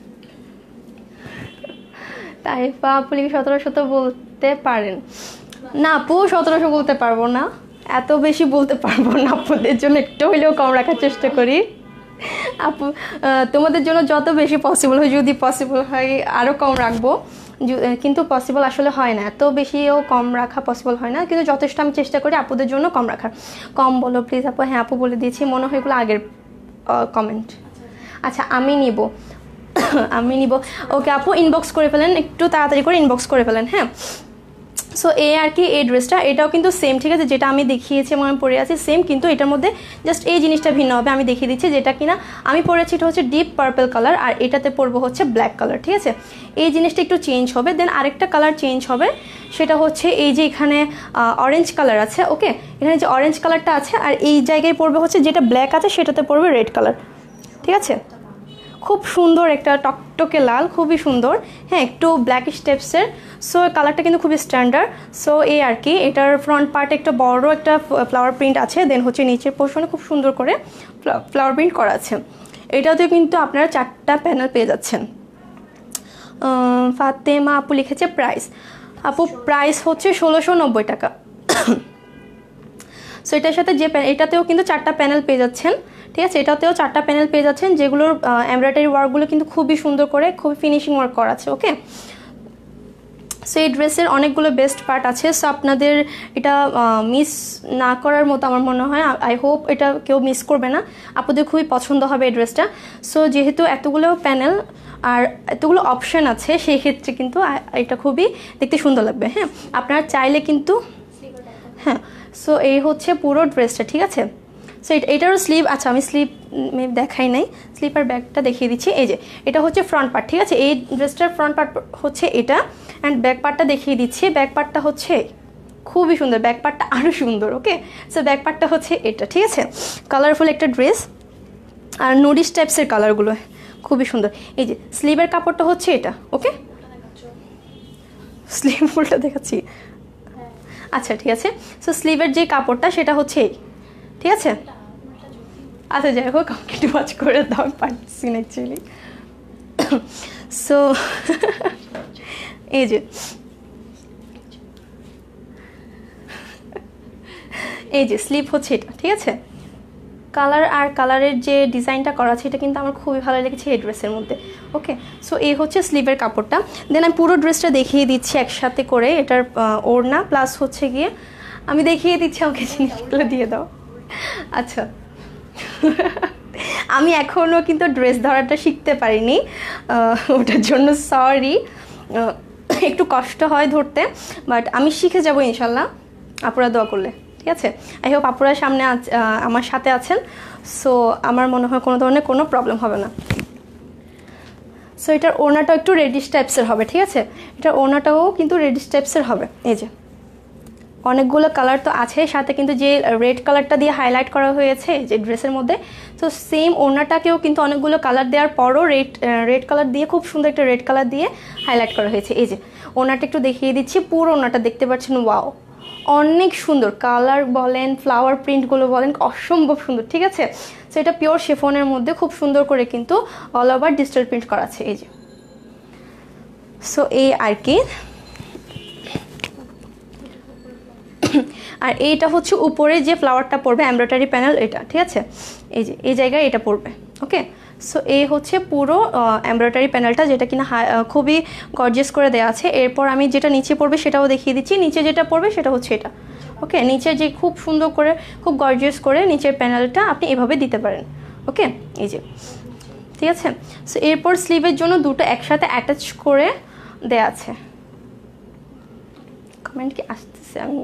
S1: তাই আপু লিখে সতেরোশো তো বলতে পারেন না আপু, সতেরোশো বলতে পারবো না, এত বেশি বলতে পারবো না, আপনাদের জন্য একটু হলেও কম রাখার চেষ্টা করি আপু, তোমাদের জন্য যত বেশি পসিবল হয়, যদি পসিবল হয় আরও কম রাখবো, কিন্তু পসিবল আসলে হয় না, এত বেশিও কম রাখা পসিবল হয় না, কিন্তু যথেষ্ট আমি চেষ্টা করি আপুদের জন্য কম রাখার। কম বলো প্লিজ আপু। হ্যাঁ আপু বলে দিয়েছি, মনে হয় এগুলো আগের কমেন্ট। আচ্ছা আমি নিব আমি নিব ওকে আপু, ইনবক্স করে ফেলেন, একটু তাড়াতাড়ি করে ইনবক্স করে ফেলেন। হ্যাঁ, সো এই আর কি এই ড্রেসটা, এটাও কিন্তু সেম। ঠিক আছে, যেটা আমি দেখিয়েছি আমি পরে আছি সেম, কিন্তু এটার মধ্যে জাস্ট এই জিনিসটা ভিন্ন হবে, আমি দেখিয়ে দিচ্ছি। যেটা কিনা আমি পরেছি এটা হচ্ছে ডিপ পার্পল কালার, আর এটাতে পরবো হচ্ছে ব্ল্যাক কালার। ঠিক আছে, এই জিনিসটা একটু চেঞ্জ হবে, দেন আরেকটা কালার চেঞ্জ হবে, সেটা হচ্ছে এই যে এখানে অরেঞ্জ কালার আছে। ওকে, এখানে যে অরেঞ্জ কালারটা আছে, আর এই জায়গায় পরবে হচ্ছে যেটা ব্ল্যাক আছে সেটাতে পরবে রেড কালার। ঠিক আছে, খুব সুন্দর একটা টকটকে লাল, খুবই সুন্দর। হ্যাঁ, একটু ব্ল্যাক স্টেপসের, সো কালারটা কিন্তু খুবই স্ট্যান্ডার্ড। সো এই আর কি, এটার ফ্রন্ট পার্টে একটা বড় একটা ফ্লাওয়ার প্রিন্ট আছে, দেন হচ্ছে নিচের পোর্শনে খুব সুন্দর করে ফ্লাওয়ার প্রিন্ট করা আছে। এটাতে কিন্তু আপনারা চারটা প্যানেল পেয়ে যাচ্ছেন। ফাতেমা আপু লিখেছে প্রাইস, আপু প্রাইস হচ্ছে ষোলোশো নব্বই টাকা। সো এটার সাথে যে এটাতেও কিন্তু চারটা প্যানেল পেয়ে যাচ্ছেন। ঠিক আছে। এটাতেও চারটা প্যানেল পেয়ে যাচ্ছেন, যেগুলোর এমব্রয়ডারি ওয়ার্কগুলো কিন্তু খুবই সুন্দর করে, খুবই ফিনিশিং ওয়ার্ক করা আছে। ওকে, সো এই ড্রেসের অনেকগুলো বেস্ট পার্ট আছে, সো আপনাদের এটা মিস না করার মতো আমার মনে হয়। আই হোপ এটা কেউ মিস করবে না, আপনাদের খুবই পছন্দ হবে এই ড্রেসটা। সো যেহেতু এতগুলো প্যানেল আর এতগুলো অপশান আছে, সেই ক্ষেত্রে কিন্তু এটা খুবই দেখতে সুন্দর লাগবে। হ্যাঁ, আপনারা চাইলে কিন্তু, হ্যাঁ, সো এই হচ্ছে পুরো ড্রেসটা, ঠিক আছে। সো এটারও স্লিভ, আচ্ছা আমি স্লিভ দেখাই নাই, স্লিপার ব্যাগটা দেখিয়ে দিচ্ছি। এই যে এটা হচ্ছে ফ্রন্ট পার্ট, ঠিক আছে। এই ড্রেসটার ফ্রন্ট পার্ট হচ্ছে এটা, অ্যান্ড ব্যাক পার্টটা দেখিয়ে দিচ্ছি। ব্যাক পার্টটা হচ্ছে খুবই সুন্দর, ব্যাক পার্টটা আরও সুন্দর। ওকে, সো ব্যাক পার্টটা হচ্ছে এটা, ঠিক আছে। কালারফুল একটা ড্রেস, আর নুডিশ টাইপসের কালারগুলো খুবই সুন্দর। এই যে স্লিভের কাপড়টা হচ্ছে এটা। ওকে, স্লিভ ফুলটা দেখাচ্ছি, আচ্ছা ঠিক আছে। সো স্লিভের যে কাপড়টা সেটা হচ্ছে এই, ঠিক আছে। আচ্ছা যাই হোক, আমাকে একটু ওয়াচ করে দাও, পারছি না অ্যাকচুয়ালি। সো এই যে এই যে স্লিভ হচ্ছে এটা, ঠিক আছে। কালার আর কালারের যে ডিজাইনটা করা আছে এটা কিন্তু আমার খুবই ভালো লেগেছে এই ড্রেসের মধ্যে। ওকে, সো এই হচ্ছে স্লিভের কাপড়টা। দেন আমি পুরো ড্রেসটা দেখিয়ে দিচ্ছি একসাথে করে, এটার ওড়না প্লাস হচ্ছে গিয়ে আমি দেখিয়ে দিচ্ছি, আমাকে জিনিসগুলো দিয়ে দাও। আচ্ছা, আমি এখনও কিন্তু ড্রেস ধরাটা শিখতে পারিনি, ওটার জন্য সরি, একটু কষ্ট হয় ধরতে, বাট আমি শিখে যাব ইনশাল্লাহ, আপনারা দোয়া করলে, ঠিক আছে। আই হোপ আপনারা সামনে আমার সাথে আছেন, সো আমার মনে হয় কোনো ধরনের কোনো প্রবলেম হবে না। সো এটার ওড়নাটাও একটু রেডিশ টাইপসের হবে, ঠিক আছে। এটার ওড়নাটাও কিন্তু রেডিশ টাইপসের হবে। এই যে অনেকগুলো কালার তো আছে, সাথে কিন্তু যে রেড কালারটা দিয়ে হাইলাইট করা হয়েছে যে ড্রেসের মধ্যে, তো সেম ওড়নাটাকেও কিন্তু অনেকগুলো কালার দেওয়ার পরও রেড রেড কালার দিয়ে, খুব সুন্দর একটা রেড কালার দিয়ে হাইলাইট করা হয়েছে। এই যে ওড়নাটা একটু দেখিয়ে দিচ্ছি, পুরো ওড়নাটা দেখতে পাচ্ছেন, ওয়াও অনেক সুন্দর। কালার বলেন, ফ্লাওয়ার প্রিন্টগুলো বলেন, অসম্ভব সুন্দর, ঠিক আছে। সো এটা পিওর শিফনের মধ্যে খুব সুন্দর করে কিন্তু অল ওভার ডিজিটাল প্রিন্ট করা আছে। এই যে, সো এই আর কি। আর এইটা হচ্ছে উপরে যে ফ্লাওয়ারটা পড়বে, এমব্রয়ডারি প্যানেল এটা, ঠিক আছে। এই যে এই জায়গায় এটা পড়বে। ওকে, সো এই হচ্ছে পুরো এমব্রয়ডারি প্যানেলটা, যেটা কিনা খুবই গর্জিয়াস করে দেওয়া আছে। এরপর আমি যেটা নিচে পড়বে সেটাও দেখিয়ে দিচ্ছি। নিচে যেটা পড়বে সেটা হচ্ছে এটা। ওকে, নিচে যে খুব সুন্দর করে, খুব গর্জিয়াস করে নিচের প্যানেলটা আপনি এভাবে দিতে পারেন। ওকে, এই যে, ঠিক আছে। সো এরপর স্লিভের জন্য দুটো একসাথে অ্যাটাচ করে দেয়া আছে। কমেন্ট কি আসতেছে? আমি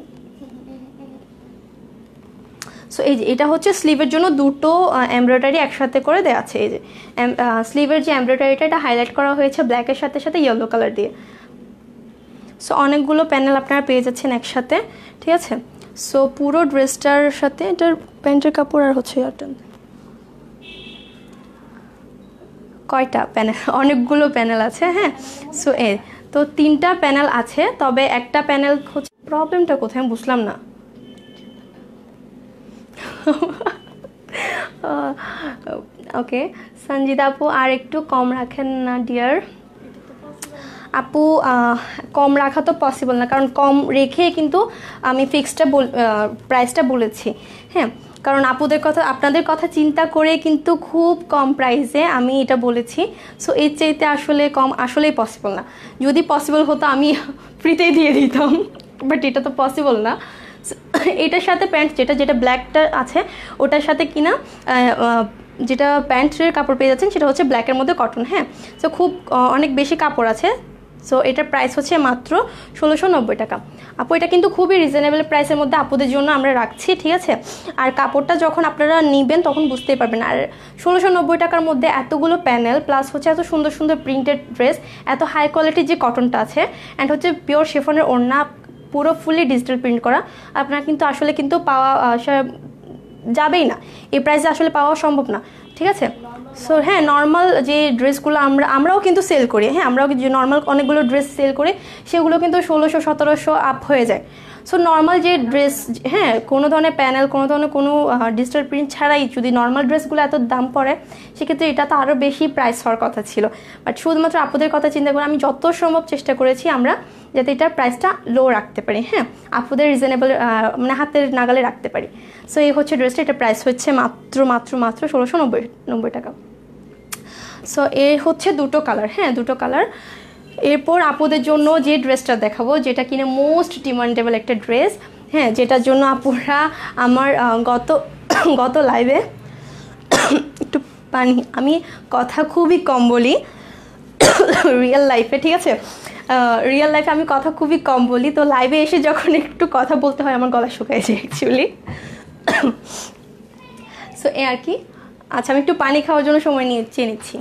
S1: সো এই যে এটা হচ্ছে স্লিভের জন্য দুটো এমব্রয়ডারি একসাথে করে দেওয়া আছে। এই যে স্লিভের যে এমব্রয়ডারিটা, এটা হাইলাইট করা হয়েছে ব্ল্যাকের সাথে সাথে ইয়েলো কালার দিয়ে। সো অনেকগুলো প্যানেল আপনারা পেয়ে যাচ্ছেন একসাথে, ঠিক আছে। সো পুরো ড্রেসটার সাথে এটার প্যান্টের কাপড় আর হচ্ছে ইয়ারটা কয়টা প্যানেল, অনেকগুলো প্যানেল আছে। হ্যাঁ, সো এ তো তিনটা প্যানেল আছে, তবে একটা প্যানেল হচ্ছে, প্রবলেমটা কোথায় আমি বুঝলাম না। ওকে, সঞ্জিদা আপু আর একটু কম রাখেন না ডিয়ার। আপু কম রাখা তো পসিবল না, কারণ কম রেখে কিন্তু আমি ফিক্সডটা প্রাইসটা বলেছি। হ্যাঁ, কারণ আপুদের কথা, আপনাদের কথা চিন্তা করে কিন্তু খুব কম প্রাইসে আমি এটা বলেছি। সো এর চাইতে আসলে কম আসলেই পসিবল না। যদি পসিবল হতো আমি ফ্রিতেই দিয়ে দিতাম, বাট এটা তো পসিবল না। এটার সাথে প্যান্ট যেটা যেটা ব্ল্যাকটা আছে, ওটার সাথে কিনা যেটা প্যান্টের কাপড় পেয়ে যাচ্ছেন সেটা হচ্ছে ব্ল্যাকের মধ্যে কটন। হ্যাঁ, সো খুব অনেক বেশি কাপড় আছে। সো এটার প্রাইস হচ্ছে মাত্র ষোলোশো নব্বই টাকা। আপু এটা কিন্তু খুবই রিজনেবল প্রাইসের মধ্যে আপুদের জন্য আমরা রাখছি, ঠিক আছে। আর কাপড়টা যখন আপনারা নেবেন তখন বুঝতেই পারবেন। আর ষোলোশো নব্বই টাকার মধ্যে এতগুলো প্যানেল প্লাস হচ্ছে এত সুন্দর সুন্দর প্রিন্টেড ড্রেস, এত হাই কোয়ালিটির যে কটনটা আছে, অ্যান্ড হচ্ছে পিওর শিফনের ওড়না, পুরো ফুলি ডিজিটাল প্রিন্ট করা, আপনার কিন্তু আসলে কিন্তু পাওয়া যাবেই না, এই প্রাইসে আসলে পাওয়া সম্ভব না, ঠিক আছে। সো হ্যাঁ, নর্মাল যে ড্রেসগুলো আমরা আমরাও কিন্তু সেল করি, হ্যাঁ আমরাও যে নর্মাল অনেকগুলো ড্রেস সেল করি, সেগুলো কিন্তু ষোলোশো সতেরোশো আপ হয়ে যায়। সো নর্মাল যে ড্রেস, হ্যাঁ কোনো ধরনের প্যানেল, কোনো ধরনের কোনো ডিজিটাল প্রিন্ট ছাড়াই যদি নর্মাল ড্রেসগুলো এত দাম পড়ে, সেক্ষেত্রে এটা তো আরও বেশি প্রাইস হওয়ার কথা ছিল। বাট শুধুমাত্র আপুদের কথা চিন্তা করে আমি যত সম্ভব চেষ্টা করেছি আমরা যাতে এটার প্রাইসটা লো রাখতে পারি, হ্যাঁ আপুদের রিজনেবল মানে হাতের নাগালে রাখতে পারি। সো এই হচ্ছে ড্রেসটা, এটা প্রাইস হচ্ছে মাত্র মাত্র মাত্র ষোলোশো নব্বই নব্বই টাকা। সো এই হচ্ছে দুটো কালার, হ্যাঁ দুটো কালার। এরপর আপুদের জন্য যে ড্রেসটা দেখাবো, যেটা কিনা মোস্ট ডিমান্ডেবল একটা ড্রেস, হ্যাঁ যেটার জন্য আপুরা আমার গত গত লাইভে একটু পানি, আমি কথা খুবই কম বলি রিয়েল লাইফে, ঠিক আছে রিয়েল লাইফে আমি কথা খুবই কম বলি, তো লাইভে এসে যখন একটু কথা বলতে হয় আমার গলা শুকায় যায় অ্যাকচুয়ালি। সো এ আর কি। আচ্ছা আমি একটু পানি খাওয়ার জন্য সময় নিয়ে চেয়ে নিচ্ছি।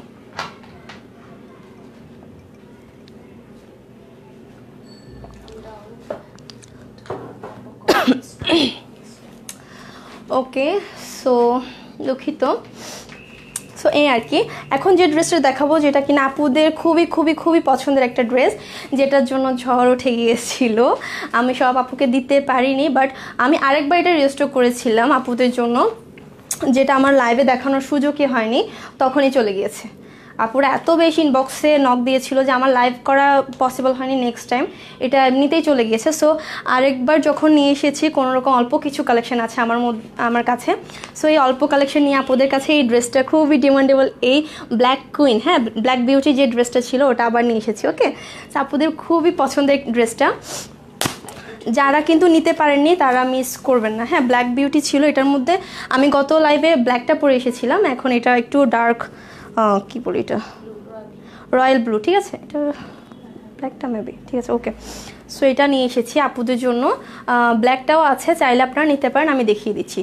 S1: ওকে সো দুঃখিত। সো এই আর কি। এখন যে ড্রেসটা দেখাবো, যেটা কিনা আপুদের খুবই খুবই খুবই পছন্দের একটা ড্রেস, যেটার জন্য ঝড় উঠে গিয়েছিল, আমি সব আপুকে দিতে পারিনি, বাট আমি আরেকবার এটা রেজিস্টার করেছিলাম আপুদের জন্য, যেটা আমার লাইভে দেখানোর সুযোগই হয়নি, তখনই চলে গিয়েছে। আপুরা এত বেশি ইনবক্সে নক দিয়েছিল যে আমার লাইভ করা পসিবল হয়নি নেক্সট টাইম, এটা এমনিতেই চলে গিয়েছে। সো আরেকবার যখন নিয়ে এসেছি, কোনো রকম অল্প কিছু কালেকশন আছে আমার মধ্যে আমার কাছে, সো এই অল্প কালেকশন নিয়ে আপুদের কাছে এই ড্রেসটা খুবই ডিমান্ডেবল, এই ব্ল্যাক কুইন, হ্যাঁ ব্ল্যাক বিউটি যে ড্রেসটা ছিল ওটা আবার নিয়ে এসেছি। ওকে সো আপুদের খুবই পছন্দের ড্রেসটা, যারা কিন্তু নিতে পারেননি তারা মিস করবেন না। হ্যাঁ ব্ল্যাক বিউটি ছিল এটার মধ্যে, আমি গত লাইভে ব্ল্যাকটা পরে এসেছিলাম, এখন এটা একটু ডার্ক কি বলি এটা রয়্যাল ব্লু, ঠিক আছে এটা ব্ল্যাকটা মেবি, ঠিক আছে ওকে। সো এটা নিয়ে এসেছি আপুদের জন্য, ব্ল্যাকটাও আছে, চাইলে আপনারা নিতে পারেন, আমি দেখিয়ে দিচ্ছি।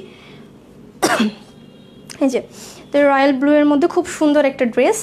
S1: এই যে তো রয়্যাল ব্লু এর মধ্যে খুব সুন্দর একটা ড্রেস।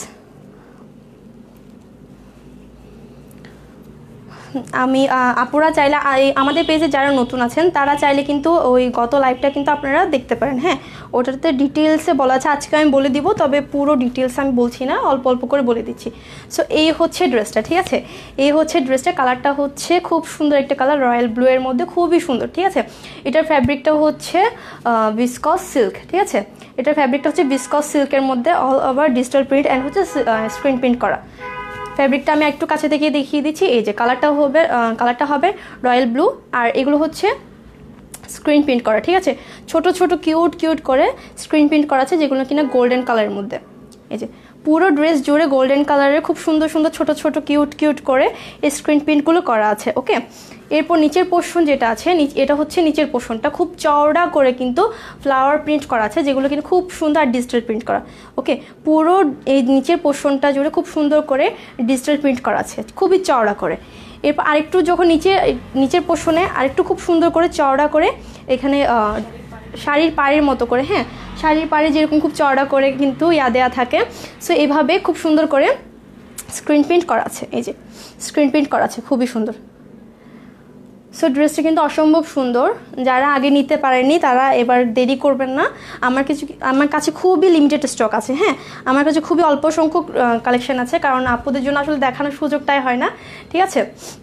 S1: আমি আপুরা চাইলে আমাদের পেজে যারা নতুন আছেন তারা চাইলে কিন্তু ওই গত লাইভটা কিন্তু আপনারা দেখতে পারেন, হ্যাঁ ওটাতে ডিটেলসে বলা আছে, আজকে আমি বলে দিব, তবে পুরো ডিটেলস আমি বলছি না, অল্প অল্প করে বলে দিচ্ছি। সো এই হচ্ছে ড্রেসটা, ঠিক আছে এই হচ্ছে ড্রেসটা, কালারটা হচ্ছে খুব সুন্দর একটা কালার, রয়্যাল ব্লু এর মধ্যে খুবই সুন্দর, ঠিক আছে। এটার ফ্যাব্রিকটা হচ্ছে ভিসকস সিল্ক, ঠিক আছে এটার ফ্যাব্রিকটা হচ্ছে ভিসকস সিল্কের মধ্যে all over digital print and হচ্ছে স্ক্রিন প্রিন্ট করা। ফ্যাব্রিকটা আমি একটু কাছে থেকে দেখিয়ে দিচ্ছি, এই যে কালারটা হবে কালারটা হবে রয়্যাল ব্লু, আর এগুলো হচ্ছে স্ক্রিন প্রিন্ট করা, ঠিক আছে ছোট ছোট কিউট কিউট করে স্ক্রিন প্রিন্ট করা আছে, যেগুলো কিনা গোল্ডেন কালারের মধ্যে। এই যে পুরো ড্রেস জুড়ে গোল্ডেন কালারের খুব সুন্দর সুন্দর ছোট ছোট কিউট কিউট করে এই স্ক্রিন প্রিন্টগুলো করা আছে। ওকে এরপর নিচের পোর্শন যেটা আছে, এটা হচ্ছে নিচের পোর্শনটা খুব চওড়া করে কিন্তু ফ্লাওয়ার প্রিন্ট করা আছে, যেগুলো কিন্তু খুব সুন্দর ডিজিটাল প্রিন্ট করা। ওকে পুরো এই নিচের পোর্শনটা জুড়ে খুব সুন্দর করে ডিজিটাল প্রিন্ট করা আছে, খুবই চওড়া করে। এরপর আরেকটু যখন নিচে নিচের পোর্শনে আরেকটু খুব সুন্দর করে চওড়া করে এখানে শাড়ির পাড়ের মতো করে, হ্যাঁ শাড়ির পাড়ে যেরকম খুব চওড়া করে কিন্তু ইয়া দেয়া থাকে, সো এইভাবে খুব সুন্দর করে স্ক্রিন প্রিন্ট করা আছে, এই যে স্ক্রিন প্রিন্ট করা আছে খুবই সুন্দর। সো ড্রেসটা কিন্তু অসম্ভব সুন্দর, যারা আগে নিতে পারেননি তারা এবার দেরি করবেন না, আমার কিছু আমার কাছে খুবই লিমিটেড স্টক আছে, হ্যাঁ আমার কাছে খুবই অল্প সংখ্যক কালেকশন আছে, কারণ আপুদের জন্য আসলে দেখানোর সুযোগটাই হয় না, ঠিক আছে।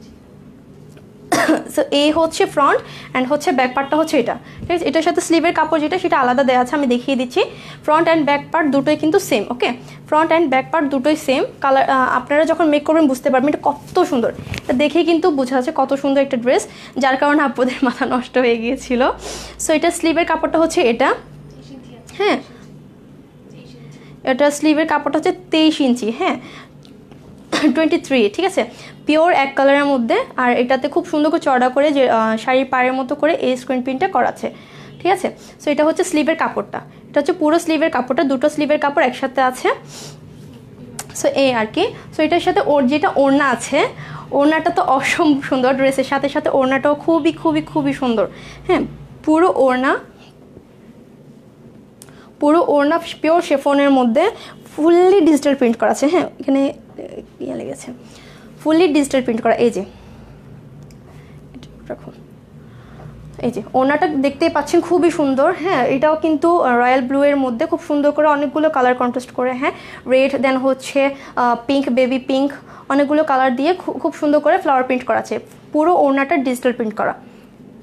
S1: সো এই হচ্ছে ফ্রন্ট অ্যান্ড হচ্ছে ব্যাক পার্টটা হচ্ছে এটা, ঠিক আছে এটার সাথে স্লিভের কাপড় যেটা সেটা আলাদা দেওয়া আছে, আমি দেখিয়ে দিচ্ছি। ফ্রন্ট অ্যান্ড ব্যাক পার্ট দুটোই কিন্তু same, okay front and back part দুটোই সেম কালার। আপনারা যখন মেক করবেন বুঝতে পারবেন এটা কত সুন্দর, এটা দেখেই কিন্তু বোঝা যাচ্ছে কত সুন্দর একটা ড্রেস, যার কারণে আপনাদের মাথা নষ্ট হয়ে গিয়েছিল। সো এটা স্লিভের কাপড়টা হচ্ছে এটা, হ্যাঁ এটা স্লিভের কাপড়টা হচ্ছে তেইশ ইঞ্চি, হ্যাঁ টোয়েন্টি থ্রি, ঠিক আছে পিওর এক কালারের মধ্যে, আর এটাতে খুব সুন্দর করে চড়া করে যে শাড়ির পাড়ের মতো করে এই স্ক্রিন প্রিন্টটা করা আছে, ঠিক আছে। সো এটা হচ্ছে স্লিভের কাপড়টা, এটা হচ্ছে পুরো স্লিভের কাপড়টা, দুটো স্লিভের কাপড় একসাথে আছে। সো এই আর কি। সো এটার সাথে ওর যেটা ওড়না আছে, ওড়নাটা তো অসম্ভব সুন্দর, ড্রেসের সাথে সাথে ওড়নাটাও খুবই খুবই খুবই সুন্দর, হ্যাঁ পুরো ওড়না পুরো ওড়না পিওর শেফনের মধ্যে ফুললি ডিজিটাল প্রিন্ট করা আছে, হ্যাঁ এখানে ইয়ে লেগেছে, ফুললি ডিজিটাল প্রিন্ট করা। এই যে রাখো, এই যে ওড়নাটা দেখতেই পাচ্ছেন খুবই সুন্দর, হ্যাঁ এটাও কিন্তু রয়্যাল ব্লু এর মধ্যে খুব সুন্দর করে অনেকগুলো কালার কন্ট্রাস্ট করে, হ্যাঁ রেড দেন হচ্ছে পিঙ্ক বেবি পিঙ্ক অনেকগুলো কালার দিয়ে খুব সুন্দর করে ফ্লাওয়ার প্রিন্ট করা আছে, পুরো ওড়নাটা ডিজিটাল প্রিন্ট করা,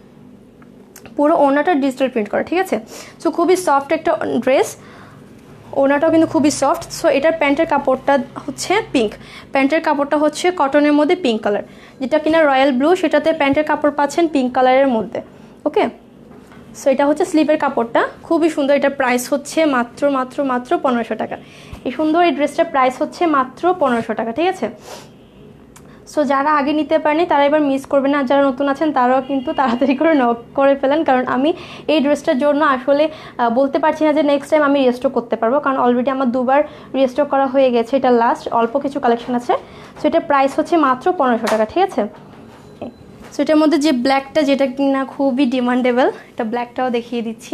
S1: পুরো ওড়নাটা ডিজিটাল প্রিন্ট করা, ঠিক আছে। সো খুবই সফট একটা ড্রেস, ওনাটাও কিন্তু খুবই সফট। সো এটার প্যান্টের কাপড়টা হচ্ছে পিঙ্ক, প্যান্টের কাপড়টা হচ্ছে কটনের মধ্যে পিঙ্ক কালার, যেটা কিনা রয়্যাল ব্লু সেটাতে প্যান্টের কাপড় পাচ্ছেন পিঙ্ক কালারের মধ্যে। ওকে, সো এটা হচ্ছে স্লিভের কাপড়টা, খুবই সুন্দর। এটার প্রাইস হচ্ছে মাত্র মাত্র মাত্র পনেরোশো টাকা। এই সুন্দর এই ড্রেসটার প্রাইস হচ্ছে মাত্র পনেরোশো টাকা, ঠিক আছে। সো যারা আগে নিতে পারেনি তারা এবার মিস করবেন না, যারা নতুন আছেন তারাও কিন্তু তাড়াতাড়ি করে নক করে ফেলেন, কারণ আমি এই ড্রেসটার জন্য আসলে বলতে পারছি না যে নেক্সট টাইম আমি রিস্টক করতে পারবো, কারণ অলরেডি আমার দুবার রিস্টক করা হয়ে গেছে, এটা লাস্ট, অল্প কিছু কালেকশন আছে। সো এটার প্রাইস হচ্ছে মাত্র পনেরোশো টাকা, ঠিক আছে। সো এটার মধ্যে যে ব্ল্যাকটা, যেটা কিনা খুবই ডিমান্ডেবল, এটা ব্ল্যাকটাও দেখিয়ে দিচ্ছি।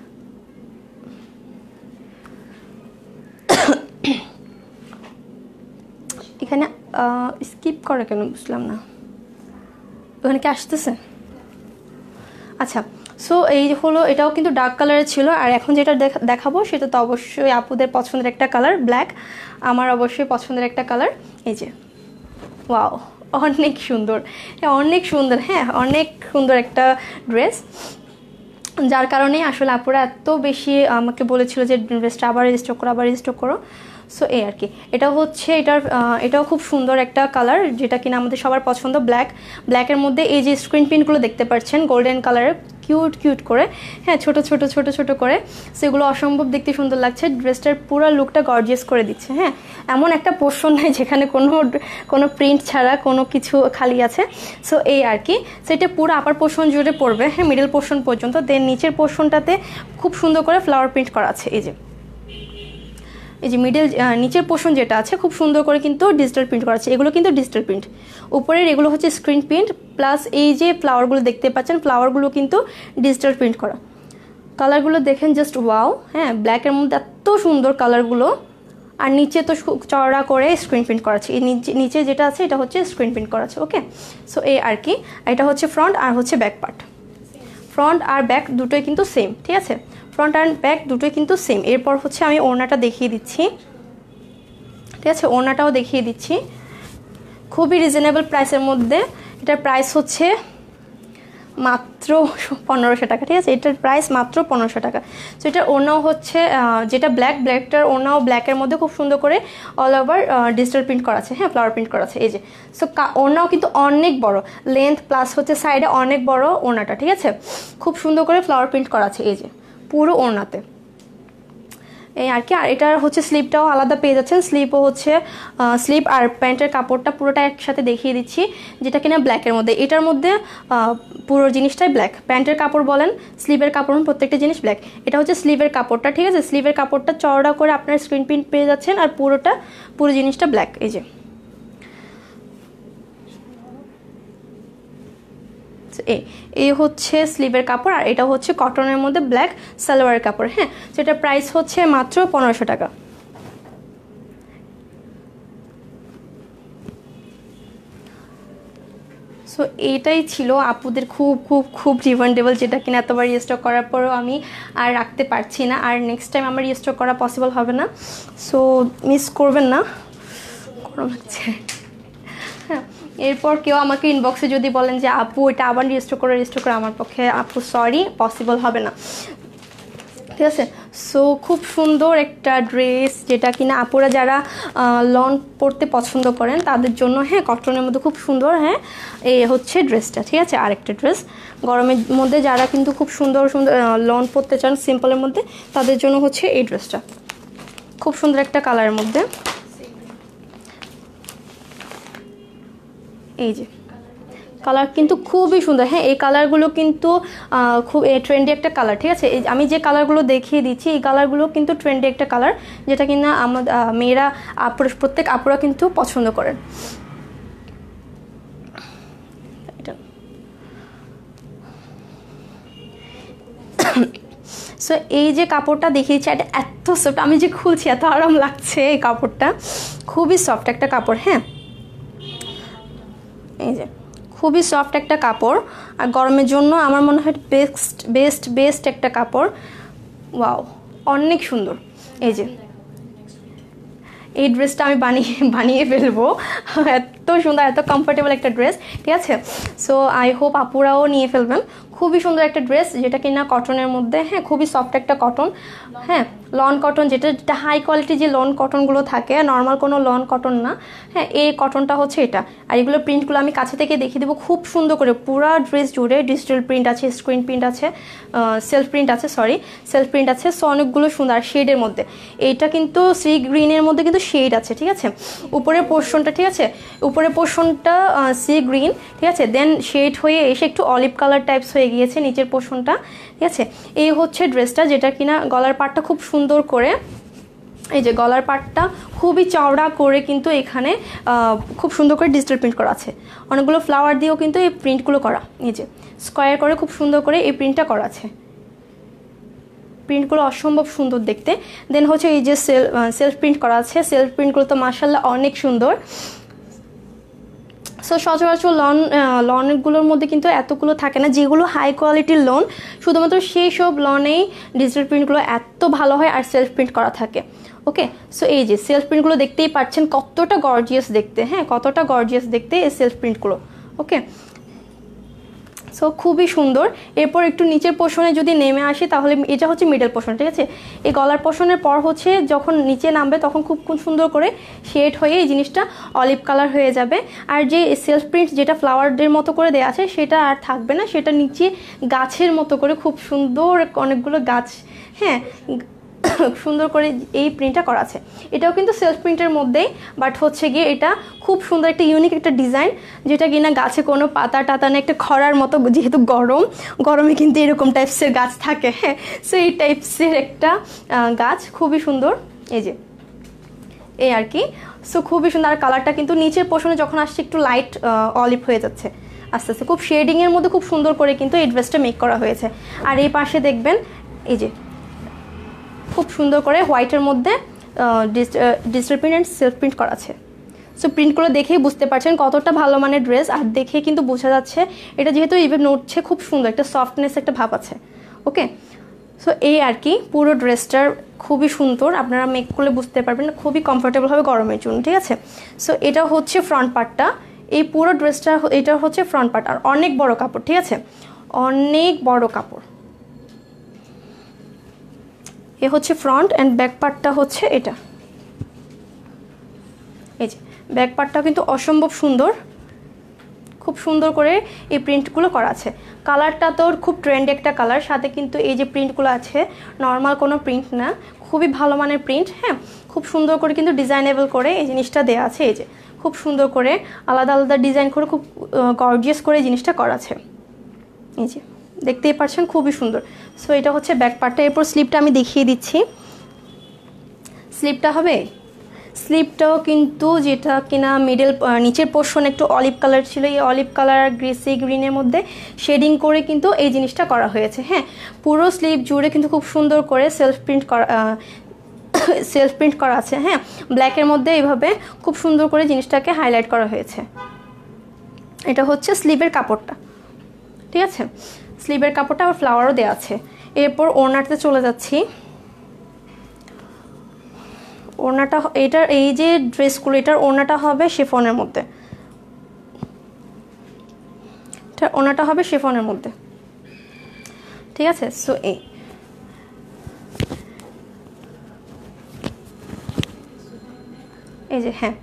S1: এখানে স্কিপ করে কেন বুঝলাম না, ওখানে কি আসতেছে? আচ্ছা, সো এই হলো, এটাও কিন্তু ডার্ক কালারের ছিল। আর এখন যেটা দেখাবো সেটা তো অবশ্যই আপুদের পছন্দের একটা কালার, ব্ল্যাক, আমার অবশ্যই পছন্দের একটা কালার। এই যে ওয়াও, অনেক সুন্দর, অনেক সুন্দর, হ্যাঁ অনেক সুন্দর একটা ড্রেস, যার কারণে আসলে আপুরা এত বেশি আমাকে বলেছিল যে ড্রেসটা আবার রিস্টক করো, আবার রিস্টক করো। সো এই আর কি, এটা হচ্ছে এটার এটাও খুব সুন্দর একটা কালার, যেটা কিনা আমাদের সবার পছন্দ, ব্ল্যাক। ব্ল্যাকের মধ্যে এই যে স্ক্রিন প্রিন্টগুলো দেখতে পাচ্ছেন গোল্ডেন কালারের, কিউট কিউট করে, হ্যাঁ ছোট ছোট ছোট ছোট করে, সেগুলো অসম্ভব দেখতে সুন্দর লাগছে। ড্রেসটার পুরো লুকটা গর্জিয়াস করে দিচ্ছে। হ্যাঁ, এমন একটা পোর্শন নাই যেখানে কোনো কোনো প্রিন্ট ছাড়া কোনো কিছু খালি আছে। সো এই আর কি, সেটা পুরো আপার পোর্শন জুড়ে পড়বে, হ্যাঁ মিডল পোর্শন পর্যন্ত। দেন নিচের পোর্শনটাতে খুব সুন্দর করে ফ্লাওয়ার প্রিন্ট করা আছে। এই যে এই যে মিডল নিচের পোর্শন যেটা আছে খুব সুন্দর করে কিন্তু ডিজিটাল প্রিন্ট করা আছে, এগুলো কিন্তু ডিজিটাল প্রিন্ট। উপরের এগুলো হচ্ছে স্ক্রিন প্রিন্ট, প্লাস এই যে ফ্লাওয়ারগুলো দেখতে পাচ্ছেন, ফ্লাওয়ারগুলো কিন্তু ডিজিটাল প্রিন্ট করা। কালারগুলো দেখেন জাস্ট ওয়াও, হ্যাঁ ব্ল্যাকের মধ্যে এত সুন্দর কালারগুলো। আর নিচে তো চড়া করে স্ক্রিন প্রিন্ট করা আছে, এই নিচে যেটা আছে এটা হচ্ছে স্ক্রিন প্রিন্ট করা আছে। ওকে, সো এই আর কি, এটা হচ্ছে ফ্রন্ট আর হচ্ছে ব্যাক পার্ট। ফ্রন্ট আর ব্যাক দুটোই কিন্তু সেম, ঠিক আছে, ফ্রন্ট আর ব্যাক দুটোই কিন্তু সেম। এরপর হচ্ছে আমি ওড়নাটা দেখিয়ে দিচ্ছি, ঠিক আছে, ওড়নাটাও দেখিয়ে দিচ্ছি খুবই রিজনেবল প্রাইসের মধ্যে। এটার প্রাইস হচ্ছে মাত্র পনেরোশো টাকা, ঠিক আছে, এটার প্রাইস মাত্র পনেরোশো টাকা। সো এটার ওড়নাও হচ্ছে যেটা ব্ল্যাক, ব্ল্যাকটার ওড়নাও ব্ল্যাকের মধ্যে খুব সুন্দর করে অল ওভার ডিজিটাল প্রিন্ট করা আছে, হ্যাঁ ফ্লাওয়ার প্রিন্ট করা আছে। এই যে সো ওড়নাও কিন্তু অনেক বড় লেন্থ, প্লাস হচ্ছে সাইডে অনেক বড় ওড়নাটা, ঠিক আছে, খুব সুন্দর করে ফ্লাওয়ার প্রিন্ট করা আছে এই যে পুরো ওড়নাতে, এই আর কি। আর এটার হচ্ছে স্লিপটাও আলাদা পেয়ে যাচ্ছেন, স্লিপও হচ্ছে স্লিপ আর প্যান্টের কাপড়টা পুরোটা একসাথে দেখিয়ে দিচ্ছি, যেটা কিনা ব্ল্যাকের মধ্যে। এটার মধ্যে পুরো জিনিসটাই ব্ল্যাক, প্যান্টের কাপড় বলেন স্লিভের কাপড় প্রত্যেকটা জিনিস ব্ল্যাক। এটা হচ্ছে স্লিভের কাপড়টা, ঠিক আছে, স্লিভের কাপড়টা চওড়া করে আপনার স্ক্রিন প্রিন্ট পেয়ে যাচ্ছেন, আর পুরোটা পুরো জিনিসটা ব্ল্যাক। এই যে এই হচ্ছে স্লিভের কাপড়, আর এটা হচ্ছে কটনের মধ্যে ব্ল্যাক সালোয়ারের কাপড়। হ্যাঁ, সেটা প্রাইস হচ্ছে মাত্র পনেরোশো টাকা। সো এইটাই ছিল আপুদের খুব খুব খুব ডিমান্ডেবল, যেটা কিনা এতবার রিস্টক করার পরেও আমি আর রাখতে পারছি না, আর নেক্সট টাইম আমার রিস্টক করা পসিবল হবে না। সো মিস করবেন না, গরম লাগছে। হ্যাঁ, এরপর কেউ আমাকে ইনবক্সে যদি বলেন যে আপু এটা আবার রিস্টক করে রিস্টক করে, আমার পক্ষে আপু সরি পসিবল হবে না, ঠিক আছে। সো খুব সুন্দর একটা ড্রেস, যেটা কিনা আপুরা যারা লন পরতে পছন্দ করেন তাদের জন্য, হ্যাঁ কটনের মধ্যে খুব সুন্দর, হ্যাঁ এই হচ্ছে ড্রেসটা, ঠিক আছে। আরেকটা ড্রেস গরমের মধ্যে যারা কিন্তু খুব সুন্দর সুন্দর লন পরতে চান সিম্পলের মধ্যে, তাদের জন্য হচ্ছে এই ড্রেসটা, খুব সুন্দর একটা কালারের মধ্যে। এই যে কালার কিন্তু খুবই সুন্দর, হ্যাঁ এই কালারগুলো কিন্তু খুব ট্রেন্ডি একটা কালার, ঠিক আছে। এই আমি যে কালারগুলো দেখিয়ে দিচ্ছি এই কালারগুলো কিন্তু ট্রেন্ডি একটা কালার, যেটা কিনা আমাদের মেয়েরা আপুরা প্রত্যেক আপুরা কিন্তু পছন্দ করেন। এটা সো এই যে কাপড়টা দেখিয়েছি এটা এত সফট, আমি যে খুলছি এত আরাম লাগছে, এই কাপড়টা খুবই সফট একটা কাপড়। হ্যাঁ, এই যে খুবই সফট একটা কাপড়, আর গরমের জন্য আমার মনে হয় বেস্ট বেস্ট বেস্ট একটা কাপড়। ওয়াও, অনেক সুন্দর। এই যে এই ড্রেসটা আমি বানিয়ে বানিয়ে ফেলবো, এত সুন্দর এত কমফোর্টেবল একটা ড্রেস, ঠিক আছে। সো আই হোপ আপুরাও নিয়ে ফেলবেন, খুবই সুন্দর একটা ড্রেস, যেটা কিনা কটনের মধ্যে, হ্যাঁ খুবই সফট একটা কটন, হ্যাঁ লন কটন, যেটা যেটা হাই কোয়ালিটি যে লন কটনগুলো থাকে, নর্মাল কোনো লন কটন না। হ্যাঁ, এই কটনটা হচ্ছে এটা। আর এগুলো প্রিন্টগুলো আমি কাছে থেকে দেখিয়ে দেবো খুব সুন্দর করে। পুরো ড্রেস জুড়ে ডিজিটাল প্রিন্ট আছে, স্ক্রিন প্রিন্ট আছে, সেলফ প্রিন্ট আছে, সরি সেলফ প্রিন্ট আছে। সো অনেকগুলো সুন্দর শেডের মধ্যে। এইটা কিন্তু সি গ্রিনের মধ্যে কিন্তু শেড আছে, ঠিক আছে। উপরের পোর্শনটা, ঠিক আছে, উপরের পোর্শনটা সি গ্রিন, ঠিক আছে, দেন শেড হয়ে এসে একটু অলিভ কালার টাইপস হয়ে গিয়েছে নিচের পোর্শনটা, ঠিক আছে। এই হচ্ছে ড্রেসটা, যেটা কিনা গলার পাটটা খুব সুন্দর করে, এই যে গলার পাটটা খুবই চওড়া করে কিন্তু এখানে খুব সুন্দর করে ডিজিটাল প্রিন্ট করা আছে। অনেকগুলো ফ্লাওয়ার দিয়েও কিন্তু এই প্রিন্টগুলো করা, এই যে স্কোয়ার করে খুব সুন্দর করে এই প্রিন্টটা করা আছে। প্রিন্টগুলো অসম্ভব সুন্দর দেখতে। দেন হচ্ছে এই যে সেলফ সেলফ প্রিন্ট করা আছে, সেলফ প্রিন্টগুলো তো মাশাআল্লাহ অনেক সুন্দর। সো সচরাচর লন লনগুলোর মধ্যে কিন্তু এতগুলো থাকে না, যেগুলো হাই কোয়ালিটির লন শুধুমাত্র সেই সব লনেই ডিজিটাল প্রিন্টগুলো এত ভালো হয় আর সেলফ প্রিন্ট করা থাকে। ওকে, সো এই যে সেলফ প্রিন্টগুলো দেখতেই পাচ্ছেন কতটা গর্জিয়াস দেখতে, হ্যাঁ কতটা গর্জিয়াস দেখতে এই সেলফ প্রিন্টগুলো। ওকে, সো খুবই সুন্দর। এরপর একটু নিচের পোর্শনে যদি নেমে আসি তাহলে এটা হচ্ছে মিডল পোর্শন, ঠিক আছে। এই গলার পোর্শনের পর হচ্ছে যখন নিচে নামবে তখন খুব খুব সুন্দর করে শেড হয়ে এই জিনিসটা অলিভ কালার হয়ে যাবে। আর যে সেলফ প্রিন্ট যেটা ফ্লাওয়ারদের মতো করে দেওয়া আছে সেটা আর থাকবে না, সেটা নিচে গাছের মতো করে খুব সুন্দর অনেকগুলো গাছ, হ্যাঁ সুন্দর করে এই প্রিন্টটা করা আছে। এটাও কিন্তু সেলফ প্রিন্টের মধ্যেই, বাট হচ্ছে গিয়ে এটা খুব সুন্দর একটা ইউনিক একটা ডিজাইন, যেটা কিনা গাছে কোনো পাতা টাতা না, একটা খরার মতো, যেহেতু গরম গরমে কিন্তু এরকম টাইপসের গাছ থাকে, হ্যাঁ সো এই টাইপসের একটা গাছ খুবই সুন্দর, এই যে এই আর কি। সো খুবই সুন্দর। আর কালারটা কিন্তু নিচের পোর্শনে যখন আসছে একটু লাইট অলিভ হয়ে যাচ্ছে আস্তে আস্তে, খুব শেডিংয়ের মধ্যে খুব সুন্দর করে কিন্তু এই ড্রেসটা মেক করা হয়েছে। আর এই পাশে দেখবেন এই যে খুব সুন্দর করে হোয়াইটের মধ্যে digital print and self print করা আছে। সো প্রিন্টগুলো দেখেই বুঝতে পারছেন কতটা ভালো মানের ড্রেস, আর দেখে কিন্তু বোঝা যাচ্ছে এটা যেহেতু ইভেন উঠছে খুব সুন্দর একটা সফটনেস একটা ভাব আছে। ওকে, সো এই আর কি পুরো ড্রেসটার খুবই সুন্দর, আপনারা মেক করলে বুঝতে পারবেন, খুবই কমফোর্টেবল হবে গরমের জন্য, ঠিক আছে। সো এটা হচ্ছে ফ্রন্ট পার্টটা, এই পুরো ড্রেসটা এটা হচ্ছে ফ্রন্ট পার্ট, আর অনেক বড় কাপড়, ঠিক আছে, অনেক বড় কাপড়। এ হচ্ছে ফ্রন্ট অ্যান্ড ব্যাক পার্টটা হচ্ছে এটা, এই যে ব্যাক পার্টটা কিন্তু অসম্ভব সুন্দর, খুব সুন্দর করে এই প্রিন্টগুলো করা আছে। কালারটা তো খুব ট্রেন্ডি একটা কালার, সাথে কিন্তু এই যে প্রিন্টগুলো আছে নর্মাল কোনো প্রিন্ট না, খুবই ভালো মানের প্রিন্ট, হ্যাঁ খুব সুন্দর করে কিন্তু ডিজাইনেবল করে এই জিনিসটা দেওয়া আছে। এই যে খুব সুন্দর করে আলাদা আলাদা ডিজাইন করে খুব গর্জিয়াস করে এই জিনিসটা করা আছে, এই যে দেখতেই পাচ্ছেন খুবই সুন্দর। সো এটা হচ্ছে ব্যাক পার্টটা। এরপর স্লিপটা আমি দেখিয়ে দিচ্ছি। স্লিপটা হবে, স্লিপটাও কিন্তু যেটা কিনা মিডল নিচের পোর্শন একটু অলিভ কালার ছিল, এই অলিভ কালার গ্রেসি গ্রিনের মধ্যে শেডিং করে কিন্তু এই জিনিসটা করা হয়েছে। হ্যাঁ, পুরো স্লিপ জুড়ে কিন্তু খুব সুন্দর করে সেলফ প্রিন্ট করা সেলফ প্রিন্ট করা আছে। হ্যাঁ, ব্ল্যাকের মধ্যে এইভাবে খুব সুন্দর করে জিনিসটাকে হাইলাইট করা হয়েছে। এটা হচ্ছে স্লিভের কাপড়টা, ঠিক আছে, স্লিভের কাপড়টা আবার ফ্লাওয়ারও দেওয়া আছে। এরপর ওড়নাতে চলে যাচ্ছি। ওড়নাটা এটার এই যে ড্রেসগুলো এটার ওড়নাটা হবে শিফনের মধ্যে, এটা ওড়নাটা হবে শিফনের মধ্যে, ঠিক আছে। সো এই এই যে হ্যাঁ,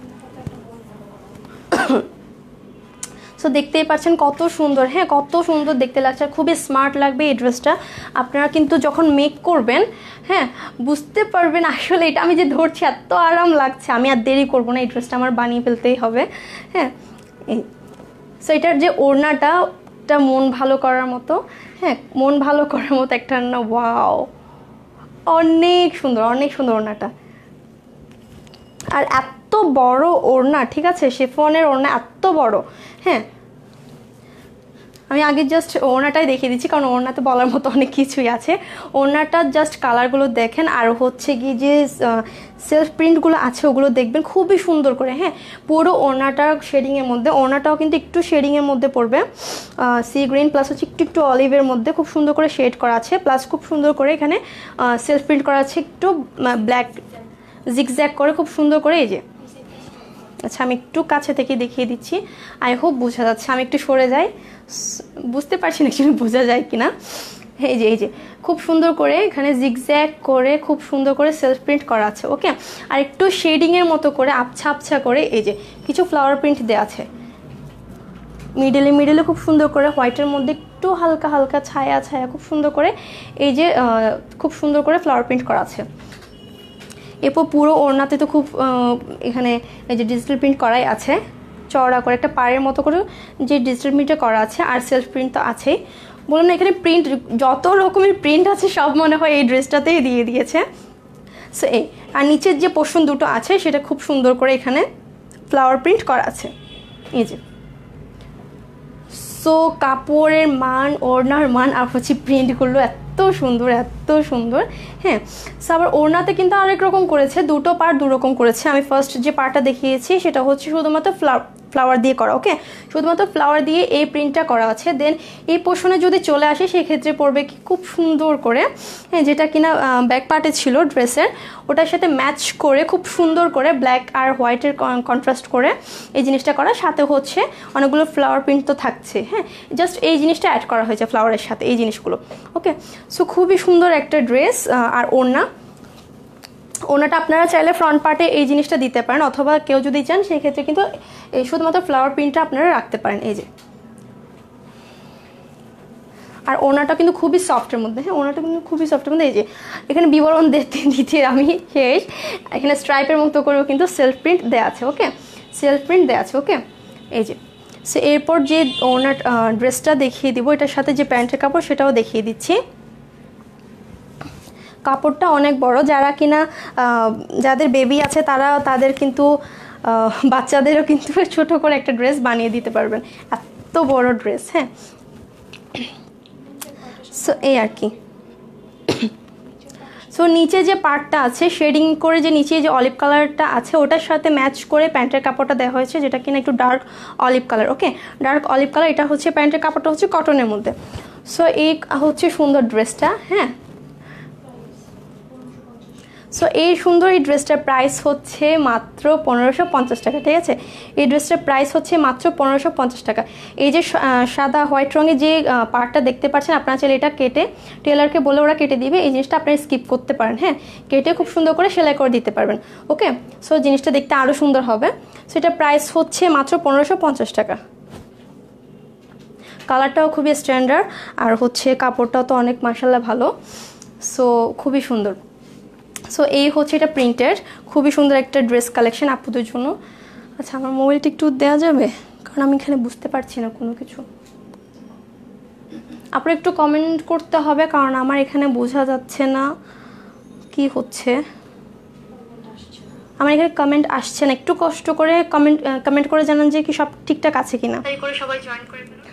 S1: সো দেখতেই পাচ্ছেন কত সুন্দর, হ্যাঁ কত সুন্দর দেখতে লাগছে, খুবই স্মার্ট লাগবে এই ড্রেসটা। আপনারা কিন্তু যখন মেক করবেন, হ্যাঁ বুঝতে পারবেন আসলে এটা আমি যে ধরছি এত আরাম লাগছে। আমি আর দেরি করবো না, এই ড্রেসটা আমার বানিয়ে ফেলতেই হবে। হ্যাঁ, এই সো এটার যে ওড়নাটা একটা মন ভালো করার মতো, হ্যাঁ মন ভালো করার মতো একটা না, ওয়াও অনেক সুন্দর, অনেক সুন্দর ওড়নাটা। আর এত বড় ওড়না, ঠিক আছে, শিফনের ওড়না এত বড়। হ্যাঁ, আমি আগে জাস্ট ওড়নাটাই দেখিয়ে দিচ্ছি, কারণ ওড়নাতে বলার মতো অনেক কিছুই আছে। ওড়নাটা জাস্ট কালারগুলো দেখেন, আর হচ্ছে কি যে সেলফ প্রিন্টগুলো আছে ওগুলো দেখবেন খুবই সুন্দর করে। হ্যাঁ, পুরো ওড়নাটা শেডিংয়ের মধ্যে, ওড়নাটাও কিন্তু একটু শেডিংয়ের মধ্যে পড়বে, সি গ্রিন প্লাস হচ্ছে একটু একটু অলিভের মধ্যে খুব সুন্দর করে শেড করা আছে, প্লাস খুব সুন্দর করে এখানে সেলফ প্রিন্ট করা আছে একটু ব্ল্যাক জিগজ্যাগ করে খুব সুন্দর করে। এই যে আচ্ছা আমি একটু কাছে থেকে দেখিয়ে দিচ্ছি, আই হোপ বোঝা যাচ্ছে। আমি একটু সরে যাই, বুঝতে পারছি না অ্যাকচুয়ালি বোঝা যায় কিনা। এই যে এই যে খুব সুন্দর করে এখানে জিগজ্যাগ করে খুব সুন্দর করে সেলফ প্রিন্ট করা আছে। ওকে, আর একটু শেডিংয়ের মতো করে আবছা আবছা করে এই যে কিছু ফ্লাওয়ার প্রিন্ট দেওয়া আছে মিডলে মিডলে খুব সুন্দর করে হোয়াইটের মধ্যে একটু হালকা হালকা ছায়া ছায়া খুব সুন্দর করে এই যে খুব সুন্দর করে ফ্লাওয়ার প্রিন্ট করা আছে। এরপর পুরো ওড়নাতে তো খুব এখানে এই যে ডিজিটাল প্রিন্ট করাই আছে, চওড়া করে একটা পাড়ের মতো করে যে ডিজিটাল প্রিন্টটা করা আছে, আর সেলফ প্রিন্ট তো আছেই। বললাম না এখানে প্রিন্ট যত রকমের প্রিন্ট আছে সব মনে হয় এই ড্রেসটাতেই দিয়ে দিয়েছে। সো এই আর নিচের যে পোর্শন দুটো আছে সেটা খুব সুন্দর করে এখানে ফ্লাওয়ার প্রিন্ট করা আছে এই যে। সো কাপড়ের মান, ওড়নার মান আর হচ্ছে প্রিন্টগুলো এত সুন্দর এত সুন্দর। হ্যাঁ, সো আবার ওড়নাতে কিন্তু আরেক রকম করেছে, দুটো পার্ট দু রকম করেছে। আমি ফার্স্ট যে পার্টটা দেখিয়েছি সেটা হচ্ছে শুধুমাত্র ফ্লাওয়ার ফ্লাওয়ার দিয়ে করা। ওকে, শুধুমাত্র ফ্লাওয়ার দিয়ে এই প্রিন্টটা করা আছে। দেন এই পোর্শনে যদি চলে আসে সেক্ষেত্রে পড়বে কি খুব সুন্দর করে, হ্যাঁ, যেটা কিনা ব্যাক পার্টে ছিল ড্রেসের ওটার সাথে ম্যাচ করে খুব সুন্দর করে ব্ল্যাক আর হোয়াইটের কন্ট্রাস্ট করে এই জিনিসটা করা, সাথে হচ্ছে অনেকগুলো ফ্লাওয়ার প্রিন্ট তো থাকছে। হ্যাঁ, জাস্ট এই জিনিসটা অ্যাড করা হয়েছে ফ্লাওয়ারের সাথে এই জিনিসগুলো। ওকে, সো খুবই সুন্দর একটা ড্রেস। আর ওড়না ওনাটা আপনারা চাইলে ফ্রন্ট পার্টে এই জিনিসটা দিতে পারেন, অথবা কেউ যদি চান সেই ক্ষেত্রে কিন্তু এই শুধুমাত্র ফ্লাওয়ার প্রিন্টটা আপনারা রাখতে পারেন এই যে। আর ওনাটা কিন্তু খুবই সফটের মধ্যে, হ্যাঁ ওনাটা কিন্তু খুবই সফটের মধ্যে। এই যে এখানে বিবরণ দিতে দিতে আমি শেষ। এখানে স্ট্রাইপের মতো করেও কিন্তু সেলফ প্রিন্ট দেওয়া আছে। ওকে, সেলফ প্রিন্ট দেওয়া আছে। ওকে, এই যে। সো এরপর যে ওনার ড্রেসটা দেখিয়ে দিব, এটার সাথে যে প্যান্টের কাপড় সেটাও দেখিয়ে দিচ্ছি। কাপড়টা অনেক বড়, যারা কিনা যাদের বেবি আছে তারা তাদের কিন্তু বাচ্চাদেরও কিন্তু ছোট করে একটা ড্রেস বানিয়ে দিতে পারবেন, এত বড় ড্রেস। হ্যাঁ, সো এই আর কি। সো নিচে যে পার্টটা আছে শেডিং করে যে নিচে যে অলিভ কালারটা আছে ওটার সাথে ম্যাচ করে প্যান্টের কাপড়টা দেওয়া হয়েছে, যেটা কিনা একটু dark olive colour. Okay, dark olive colour. এটা হচ্ছে প্যান্টের কাপড়টা হচ্ছে কটনের মধ্যে। সো এই হচ্ছে সুন্দর ড্রেসটা। হ্যাঁ, সো এই সুন্দর এই ড্রেসটার প্রাইস হচ্ছে মাত্র পনেরোশো পঞ্চাশ টাকা। ঠিক আছে, এই ড্রেসটার প্রাইস হচ্ছে মাত্র পনেরোশো পঞ্চাশ টাকা। এই যে সাদা হোয়াইট রঙের যে পার্টটা দেখতে পাচ্ছেন, আপনারা চাইলে এটা কেটে টেলারকে বলে ওরা কেটে দিবে, এই জিনিসটা আপনারা স্কিপ করতে পারেন। হ্যাঁ, কেটে খুব সুন্দর করে সেলাই করে দিতে পারবেন। ওকে, সো জিনিসটা দেখতে আরও সুন্দর হবে। সো এটা প্রাইস হচ্ছে মাত্র পনেরোশো পঞ্চাশ টাকা। কালারটাও খুবই স্ট্যান্ডার্ড, আর হচ্ছে কাপড়টাও তো অনেক মাশাআল্লাহ ভালো। সো খুবই সুন্দর। সো এই হচ্ছে এটা প্রিন্টেড, খুবই সুন্দর একটা ড্রেস কালেকশন আপুদের জন্য। আচ্ছা, আমার মোবাইলটা একটু দেওয়া যাবে, কারণ আমি এখানে বুঝতে পারছি না কোনো কিছু। আপনারা একটু কমেন্ট করতে হবে, কারণ আমার এখানে বোঝা যাচ্ছে না কি হচ্ছে। আমার এখানে কমেন্ট আসছে না, একটু কষ্ট করে কমেন্ট কমেন্ট করে জানান যে কি সব ঠিকঠাক আছে কিনা। তাই করে সবাই জয়েন করে ফেলুন।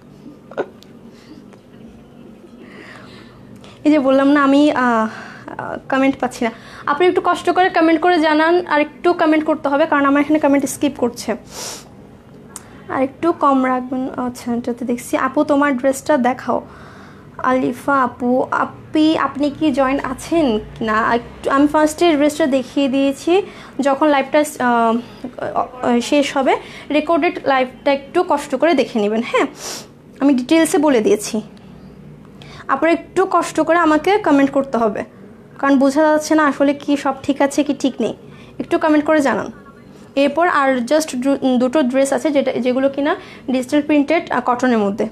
S1: এই যে বললাম না আমি কমেন্ট পাচ্ছি না, আপনি একটু কষ্ট করে কমেন্ট করে জানান। আর একটু কমেন্ট করতে হবে, কারণ আমার এখানে কমেন্ট স্কিপ করছে। আর একটু কম রাখবেন। আচ্ছা, এটাতে দেখছি আপু তোমার ড্রেসটা দেখাও। আলিফা আপু, আপনি আপনি কি জয়েন আছেন না? একটু আমি ফার্স্টে ড্রেসটা দেখিয়ে দিয়েছি, যখন লাইভটা শেষ হবে রেকর্ডেড লাইভটা একটু কষ্ট করে দেখে নেবেন। হ্যাঁ, আমি ডিটেলসে বলে দিয়েছি, আপনারা একটু কষ্ট করে আমাকে কমেন্ট করতে হবে, কারণ বোঝা যাচ্ছে না আসলে কি সব ঠিক আছে কি ঠিক নেই। একটু কমেন্ট করে জানান। এরপর আর জাস্ট দুটো ড্রেস আছে যেটা যেগুলো কিনা ডিজিটাল প্রিন্টেড কটনের মধ্যে।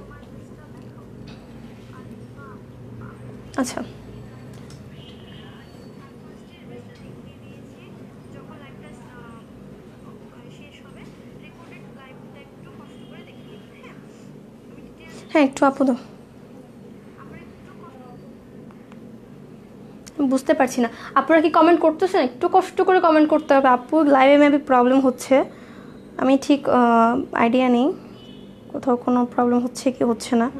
S1: আচ্ছা, হ্যাঁ একটু আপু দাও, বুঝতে পারছি না আপনারা কি কমেন্ট করতেছেন, একটু কষ্ট করে কমেন্ট করতে হবে আপু। লাইভে মেবি প্রবলেম হচ্ছে, আমি ঠিক আইডিয়া নেই কোথাও কোনো প্রবলেম হচ্ছে কি হচ্ছে না।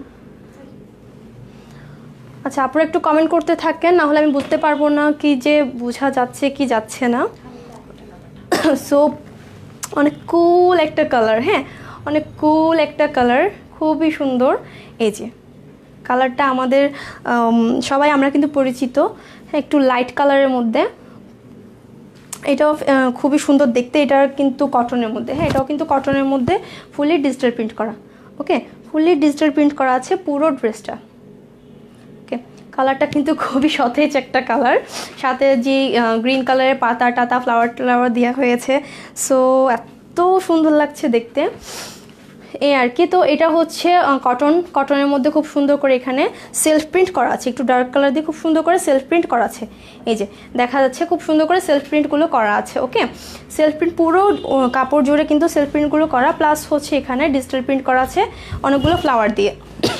S1: আচ্ছা, আপনারা একটু কমেন্ট করতে থাকেন, না হলে আমি বুঝতে পারবো না কি যে বোঝা যাচ্ছে কি যাচ্ছে না। সো অনেক কুল একটা কালার, হ্যাঁ অনেক কুল একটা কালার, খুবই সুন্দর। এই যে কালারটা আমাদের সবাই আমরা কিন্তু পরিচিত, হ্যাঁ একটু লাইট কালারের মধ্যে। এটাও খুবই সুন্দর দেখতে, এটার কিন্তু কটনের মধ্যে, হ্যাঁ এটাও কিন্তু কটনের মধ্যে ফুলি ডিজিটাল প্রিন্ট করা। ওকে, ফুলি ডিজিটাল প্রিন্ট করা আছে পুরো ড্রেসটা। কালারটা কিন্তু খুবই সতেজ একটা কালার, সাথে যে গ্রিন কালারের পাতা টাতা ফ্লাওয়ার টাওয়ার দেওয়া হয়েছে, সো এত সুন্দর লাগছে দেখতে এই আর কি। তো এটা হচ্ছে কটন, কটনের মধ্যে খুব সুন্দর করে এখানে সেলফ প্রিন্ট করা আছে, একটু ডার্ক কালার দিয়ে খুব সুন্দর করে সেলফ প্রিন্ট করা আছে, এই যে দেখা যাচ্ছে খুব সুন্দর করে সেলফ প্রিন্টগুলো করা আছে। ওকে, সেলফ প্রিন্ট পুরো কাপড় জুড়ে কিন্তু সেলফ প্রিন্টগুলো করা, প্লাস হচ্ছে এখানে ডিজিটাল প্রিন্ট করা আছে অনেকগুলো ফ্লাওয়ার দিয়ে।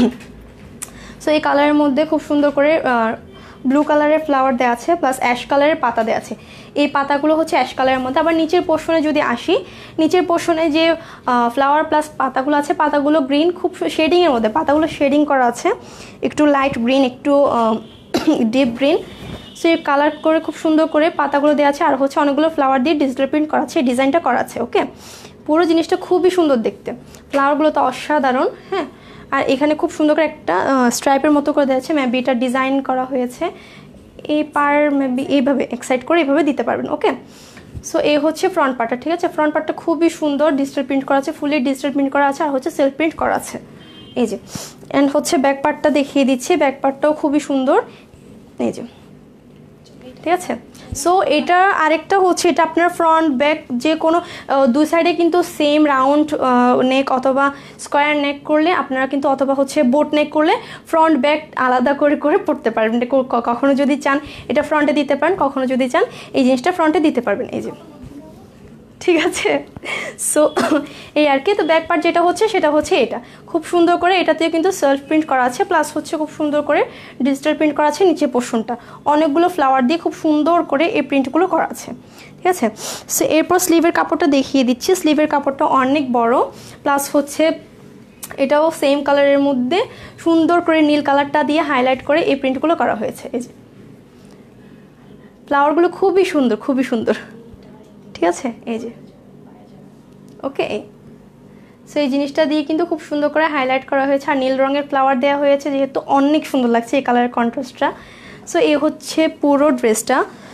S1: সো এই কালারের মধ্যে খুব সুন্দর করে ব্লু কালারের ফ্লাওয়ার দেওয়া আছে, প্লাস অ্যাশ কালারের পাতা দেওয়া আছে। এই পাতাগুলো হচ্ছে অ্যাশ কালারের মধ্যে। আবার নিচের পোর্শনে যদি আসি, নিচের পোর্শনে যে ফ্লাওয়ার প্লাস পাতাগুলো আছে, পাতাগুলো গ্রিন, খুব শেডিংয়ের মধ্যে পাতাগুলো শেডিং করা আছে, একটু লাইট গ্রিন একটু ডিপ গ্রিন। সো এই কালার করে খুব সুন্দর করে পাতাগুলো দেওয়া আছে, আর হচ্ছে অনেকগুলো ফ্লাওয়ার দিয়ে ডিজিটাল প্রিন্ট করা আছে, ডিজাইনটা করা আছে। ওকে, পুরো জিনিসটা খুবই সুন্দর দেখতে, ফ্লাওয়ারগুলো তো অসাধারণ। হ্যাঁ, আর এখানে খুব সুন্দর করে একটা স্ট্রাইপের মতো করে দেওয়া আছে, মেবি এটা ডিজাইন করা হয়েছে এই পার মেবি এইভাবে এক্সাইড করে এইভাবে দিতে পারবেন। ওকে, সো এই হচ্ছে ফ্রন্ট পার্টটা, ঠিক আছে। ফ্রন্ট পার্টটা খুবই সুন্দর, ডিজিটাল প্রিন্ট করা আছে, ফুলি ডিজিটাল প্রিন্ট করা আছে, আর হচ্ছে সেলফ প্রিন্ট করা আছে এই যে। অ্যান্ড হচ্ছে ব্যাক পার্টটা দেখিয়ে দিচ্ছি, ব্যাক পার্টটাও খুবই সুন্দর এই যে, ঠিক আছে। সো এটা আরেকটা হচ্ছে, এটা আপনার ফ্রন্ট ব্যাক যে কোনো দুই সাইডে কিন্তু সেম রাউন্ড নেক অথবা স্কোয়ার নেক করলে আপনারা কিন্তু, অথবা হচ্ছে বোট নেক করলে ফ্রন্ট ব্যাক আলাদা করে করে পড়তে পারবেন। কখনো যদি চান এটা ফ্রন্টে দিতে পারেন, কখনো যদি চান এই জিনিসটা ফ্রন্টে দিতে পারবেন এই যে, ঠিক আছে। সো এই আর কি। তো ব্যাক পার্ট যেটা হচ্ছে সেটা হচ্ছে এটা খুব সুন্দর করে, এটাতেও কিন্তু সেলফ প্রিন্ট করা আছে, প্লাস হচ্ছে খুব সুন্দর করে ডিজিটাল প্রিন্ট করা আছে। নিচে পোর্শনটা অনেকগুলো ফ্লাওয়ার দিয়ে খুব সুন্দর করে এই প্রিন্টগুলো করা আছে, ঠিক আছে। সো এরপর স্লিভের কাপড়টা দেখিয়ে দিচ্ছি। স্লিভের কাপড়টা অনেক বড়, প্লাস হচ্ছে এটাও সেম কালারের মধ্যে সুন্দর করে নীল কালারটা দিয়ে হাইলাইট করে এই প্রিন্টগুলো করা হয়েছে এই যে। ফ্লাওয়ারগুলো খুবই সুন্দর, খুবই সুন্দর, ঠিক আছে এই যে। ওকে, সো এই জিনিসটা দিয়ে কিন্তু খুব সুন্দর করে হাইলাইট করা হয়েছে, আর নীল রঙের ফ্লাওয়ার দেওয়া হয়েছে, যেহেতু অনেক সুন্দর লাগছে এই কালারের কন্ট্রাস্টটা। সো এই হচ্ছে পুরো ড্রেসটা।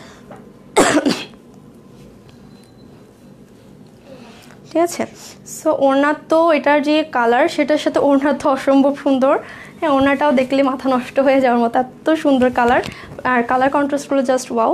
S1: ঠিক আছে। সো ওড়নার তো এটার যে কালার সেটার সাথে ওড়নার তো অসম্ভব সুন্দর। হ্যাঁ, ওড়নাটাও দেখলে মাথা নষ্ট হয়ে যাওয়ার মতো, এত সুন্দর কালার, আর কালার কন্ট্রাস্টগুলো জাস্ট ওয়াও।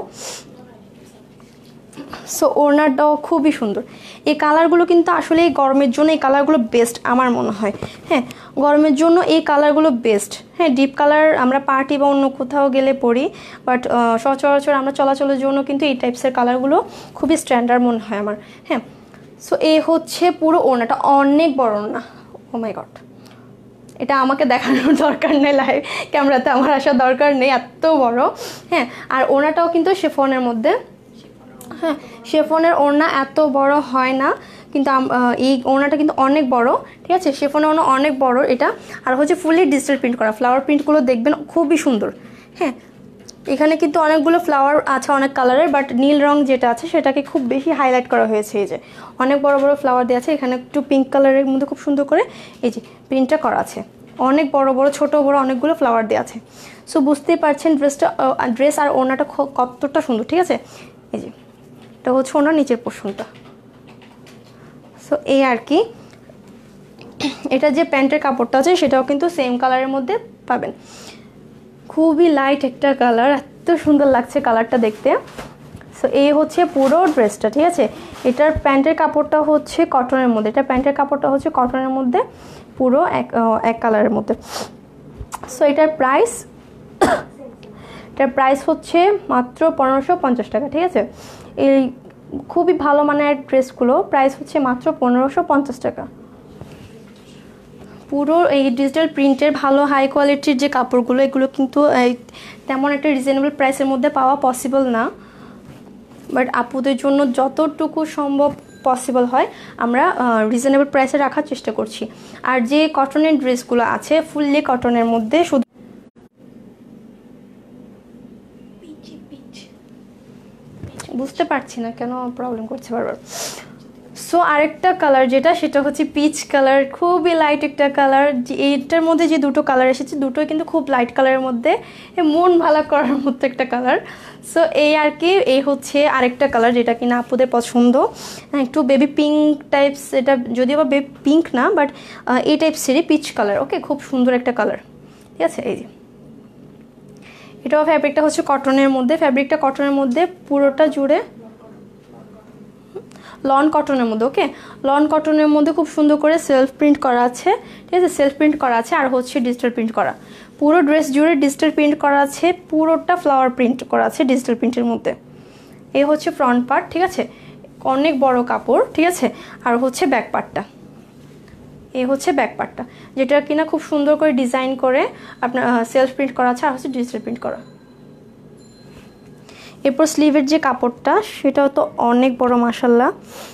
S1: সো ওড়নাটাও খুবই সুন্দর। এই কালারগুলো কিন্তু আসলে এই গরমের জন্য এই কালারগুলো বেস্ট আমার মনে হয়। হ্যাঁ, গরমের জন্য এই কালারগুলো বেস্ট। হ্যাঁ, ডিপ কালার আমরা পার্টি বা অন্য কোথাও গেলে পরি, বাট সচরাচর আমরা চলাচলের জন্য কিন্তু এই টাইপসের কালারগুলো খুবই স্ট্যান্ডার্ড মনে হয় আমার। হ্যাঁ, সো এই হচ্ছে পুরো ওড়নাটা, অনেক বড় ওড়না। ও মাই গড, এটা আমাকে দেখানোর দরকার নেই, লাইভ ক্যামেরাতে আমার আসার দরকার নেই, এত বড়। হ্যাঁ, আর ওড়নাটাও কিন্তু শিফনের মধ্যে। হ্যাঁ, শিফনের ওড়না এত বড় হয় না, কিন্তু এই ওড়নাটা কিন্তু অনেক বড়, ঠিক আছে। শিফনের ওড়না অনেক বড় এটা, আর হচ্ছে ফুলি ডিজিটাল প্রিন্ট করা। ফ্লাওয়ার প্রিন্টগুলো দেখবেন খুবই সুন্দর। হ্যাঁ, এখানে কিন্তু অনেকগুলো ফ্লাওয়ার আছে অনেক কালারের, বাট নীল রং যেটা আছে সেটাকে খুব বেশি হাইলাইট করা হয়েছে। এই যে অনেক বড় বড় ফ্লাওয়ার দেওয়া আছে, এখানে একটু পিঙ্ক কালারের মধ্যে খুব সুন্দর করে এই যে প্রিন্টটা করা আছে, অনেক বড় বড় ছোট বড় অনেকগুলো ফ্লাওয়ার দেওয়া আছে। সো বুঝতেই পারছেন ড্রেসটা, ড্রেস আর ওড়নাটা কতটা সুন্দর, ঠিক আছে। এই যে এটা হচ্ছে ওনার নিচের পোর্শনটা। সো এই আর কি। এটা যে প্যান্টের কাপড়টা আছে সেটাও কিন্তু সেম কালারের মধ্যে পাবেন, খুবই লাইট একটা কালার, এত সুন্দর লাগছে কালারটা দেখতে। সো এই হচ্ছে পুরো ড্রেসটা, ঠিক আছে। এটার প্যান্টের কাপড়টা হচ্ছে কটনের মধ্যে, এটা প্যান্টের কাপড়টা হচ্ছে কটনের মধ্যে পুরো এক এক কালারের মধ্যে। সো এটার প্রাইস এটার প্রাইস হচ্ছে মাত্র পনেরোশো পঞ্চাশ টাকা, ঠিক আছে। এই খুবই ভালো মানের ড্রেসগুলো প্রাইস হচ্ছে মাত্র পনেরোশো পঞ্চাশ টাকা। পুরো এই ডিজিটাল প্রিন্টের ভালো হাই কোয়ালিটির যে কাপড়গুলো, এগুলো কিন্তু তেমন একটা রিজনেবল প্রাইসের মধ্যে পাওয়া পসিবল না, বাট আপুদের জন্য যতটুকু সম্ভব পসিবল হয় আমরা রিজনেবল প্রাইসে রাখার চেষ্টা করছি। আর যে কটনের ড্রেসগুলো আছে ফুললি কটনের মধ্যে, শুধু বুঝতে পারছি না কেন প্রবলেম করছে বারবার। সো আরেকটা কালার যেটা, সেটা হচ্ছে পিচ কালার, খুবই লাইট একটা কালার। এইটার মধ্যে যে দুটো কালার এসেছে দুটোই কিন্তু খুব লাইট কালারের মধ্যে, মন ভালো করার মতো একটা কালার। সো এই আর কি। এই হচ্ছে আরেকটা কালার যেটা কিনা আপুদের পছন্দ, একটু বেবি পিঙ্ক টাইপস, এটা যদিও বা বেবি পিঙ্ক না, বাট এই টাইপসেরই পিচ কালার। ওকে, খুব সুন্দর একটা কালার, ঠিক আছে। এই যে এটাও ফ্যাব্রিকটা হচ্ছে কটনের মধ্যে, ফ্যাব্রিকটা কটনের মধ্যে পুরোটা জুড়ে লন কটনের মধ্যে। ওকে, লন কটনের মধ্যে খুব সুন্দর করে সেলফ প্রিন্ট করা আছে, ঠিক আছে, সেলফ প্রিন্ট করা আছে আর হচ্ছে ডিজিটাল প্রিন্ট করা। পুরো ড্রেস জুড়ে ডিজিটাল প্রিন্ট করা আছে, পুরোটা ফ্লাওয়ার প্রিন্ট করা আছে ডিজিটাল প্রিন্টের মধ্যে। এই হচ্ছে ফ্রন্ট পার্ট, ঠিক আছে, অনেক বড় কাপড়, ঠিক আছে। আর হচ্ছে ব্যাক পার্টটা, এই হচ্ছে ব্যাক পার্টটা, যেটা কিনা খুব সুন্দর করে ডিজাইন করে আপনার সেলফ প্রিন্ট করা আছে আর হচ্ছে ডিজিটাল প্রিন্ট করা। এরপর স্লিভের যে কাপড়টা সেটাও তো অনেক বড় মাশাআল্লাহ,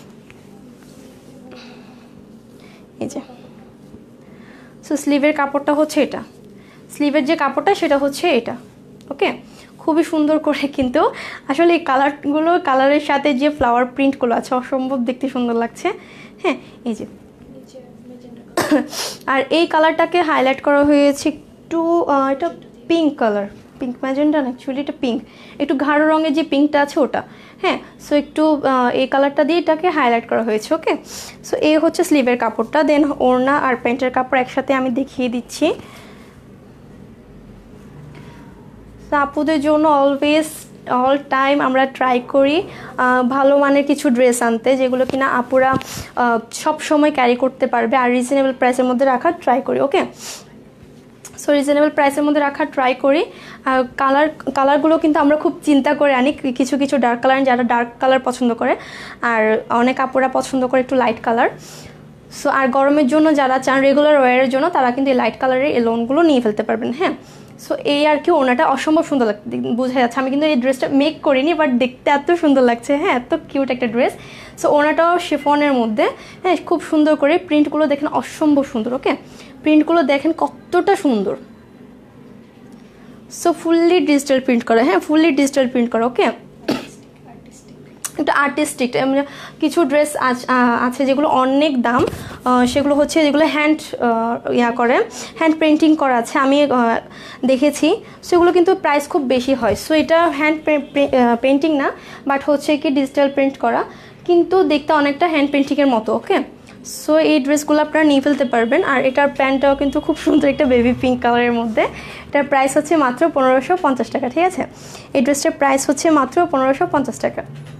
S1: এই যে। সো স্লিভের কাপড়টা হচ্ছে এটা, স্লিভের যে কাপড়টা সেটা হচ্ছে এটা। ওকে, খুবই সুন্দর করে, কিন্তু আসলে এই কালারগুলো, কালারের সাথে যে ফ্লাওয়ার প্রিন্টগুলো আছে অসম্ভব দেখতে সুন্দর লাগছে। হ্যাঁ, এই যে। আর এই কালারটাকে হাইলাইট করা হয়েছে একটু, এটা পিঙ্ক কালার, পিঙ্ক ম্যাজেন্ডা না, অ্যাকচুয়ালি এটা পিঙ্ক, একটু গাঢ় রঙের যে পিঙ্কটা আছে ওটা। হ্যাঁ, সো একটু এই কালারটা দিয়ে এটাকে হাইলাইট করা হয়েছে। ওকে, সো এই হচ্ছে স্লিভের কাপড়টা। দেন ওড়না আর প্যান্টের কাপড় একসাথে আমি দেখিয়ে দিচ্ছি। আপুদের জন্য অলওয়েজ অল টাইম আমরা ট্রাই করি ভালো মানের কিছু ড্রেস আনতে, যেগুলো কিনা আপুরা সব সময় ক্যারি করতে পারবে আর রিজনেবল প্রাইসের মধ্যে রাখার ট্রাই করি। ওকে, সো রিজনেবল প্রাইসের মধ্যে রাখার ট্রাই করি। আর কালার কালারগুলো কিন্তু আমরা খুব চিন্তা করে আনি, কিছু কিছু ডার্ক কালার, যারা ডার্ক কালার পছন্দ করে, আর অনেক আপুরা পছন্দ করে একটু লাইট কালার। সো আর গরমের জন্য যারা চান রেগুলার ওয়ারের জন্য, তারা কিন্তু এই লাইট কালারের এই লোনগুলো নিয়ে ফেলতে পারবেন। হ্যাঁ, সো এই আর কি, ওনাটা অসম্ভব সুন্দর লাগছে, বোঝা যাচ্ছে। আমি কিন্তু এই ড্রেসটা মেক করিনি, বাট দেখতে এত সুন্দর লাগছে। হ্যাঁ, এত কিউট একটা ড্রেস। সো ওনাটাও শিফনের মধ্যে, হ্যাঁ, খুব সুন্দর করে প্রিন্টগুলো দেখেন, অসম্ভব সুন্দর। ওকে, প্রিন্টগুলো দেখেন কতটা সুন্দর। সো ফুললি ডিজিটাল প্রিন্ট করা, হ্যাঁ, ফুললি ডিজিটাল প্রিন্ট করা। ওকে, একটা আর্টিস্টিক কিছু ড্রেস আছে যেগুলো অনেক দাম, সেগুলো হচ্ছে যেগুলো হ্যান্ড ইয়া করে, হ্যান্ড পেন্টিং করা আছে, আমি দেখেছি। সেগুলো কিন্তু প্রাইস খুব বেশি হয়। সো এটা হ্যান্ড পেন্টিং না, বাট হচ্ছে কি ডিজিটাল প্রিন্ট করা, কিন্তু দেখতে অনেকটা হ্যান্ড পেন্টিংয়ের মতো। ওকে, সো এই ড্রেসগুলো আপনারা নিয়ে ফেলতে পারবেন। আর এটার প্যান্টটাও কিন্তু খুব সুন্দর, একটা বেবি পিঙ্ক কালারের মধ্যে। এটার প্রাইস হচ্ছে মাত্র পনেরোশো পঞ্চাশ টাকা, ঠিক আছে। এই ড্রেসটার প্রাইস হচ্ছে মাত্র পনেরোশো পঞ্চাশ টাকা।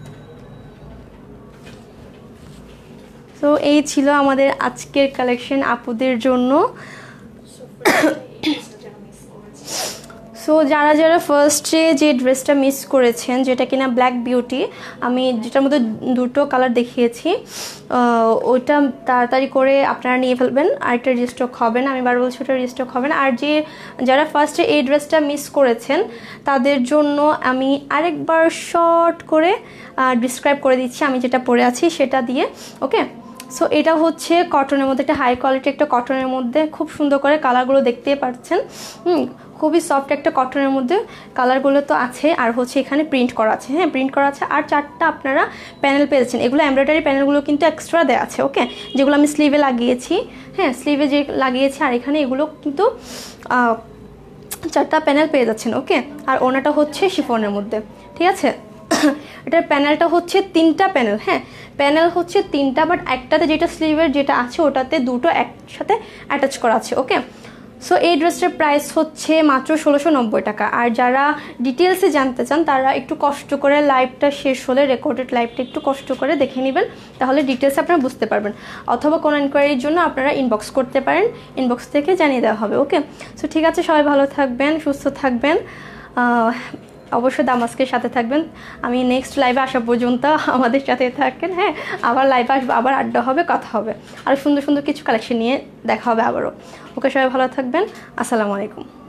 S1: তো এই ছিল আমাদের আজকের কালেকশন আপুদের জন্য। সো যারা যারা ফার্স্টে যে ড্রেসটা মিস করেছেন, যেটা কিনা ব্ল্যাক বিউটি, আমি যেটার মধ্যে দুটো কালার দেখিয়েছি, ওইটা তাড়াতাড়ি করে আপনারা নিয়ে ফেলবেন, আরেকটা রিস্টক হবে না, আমি বার বলছি ওটা রিস্টক হবে না। আর যে যারা ফার্স্টে এই ড্রেসটা মিস করেছেন তাদের জন্য আমি আরেকবার শর্ট করে ডিসক্রাইব করে দিচ্ছি আমি যেটা পরে আছি সেটা দিয়ে। ওকে, সো এটা হচ্ছে কটনের মধ্যে, একটা হাই কোয়ালিটি একটা কটনের মধ্যে, খুব সুন্দর করে কালারগুলো দেখতেই পাচ্ছেন। হুম, খুবই সফট একটা কটনের মধ্যে কালারগুলো তো আছে, আর হচ্ছে এখানে প্রিন্ট করা আছে। হ্যাঁ, প্রিন্ট করা আছে, আর চারটা আপনারা প্যানেল পেয়েছেন। এগুলো এমব্রয়ডারি প্যানেলগুলো কিন্তু এক্সট্রা দেওয়া আছে। ওকে, যেগুলো আমি স্লিভে লাগিয়েছি, হ্যাঁ, স্লিভে যে লাগিয়েছি, আর এখানে এগুলো কিন্তু চারটা প্যানেল পেয়ে যাচ্ছেন। ওকে, আর ওনাটা হচ্ছে শিফনের মধ্যে, ঠিক আছে। এটার প্যানেলটা হচ্ছে তিনটা প্যানেল, হ্যাঁ, প্যানেল হচ্ছে তিনটা, বাট একটাতে যেটা স্লিভের যেটা আছে ওটাতে দুটো একসাথে অ্যাটাচ করা আছে। ওকে, সো এই ড্রেসটার প্রাইস হচ্ছে মাত্র ষোলোশো নব্বই টাকা। আর যারা ডিটেলসে জানতে চান তারা একটু কষ্ট করে লাইভটা শেষ হলে, রেকর্ডেড লাইভটা একটু কষ্ট করে দেখে নেবেন, তাহলে ডিটেলস আপনারা বুঝতে পারবেন। অথবা কোনো এনকোয়ারির জন্য আপনারা ইনবক্স করতে পারেন, ইনবক্স থেকে জানিয়ে দেওয়া হবে। ওকে, সো ঠিক আছে, সবাই ভালো থাকবেন, সুস্থ থাকবেন, অবশ্যই দামাস্কের সাথে থাকবেন। আমি নেক্সট লাইভে আসা পর্যন্ত আমাদের সাথে থাকেন। হ্যাঁ, আবার লাইভে আসবো, আবার আড্ডা হবে, কথা হবে, আর সুন্দর সুন্দর কিছু কালেকশন নিয়ে দেখা হবে আবারও। ওকে, সবাই ভালো থাকবেন, আসসালামু আলাইকুম।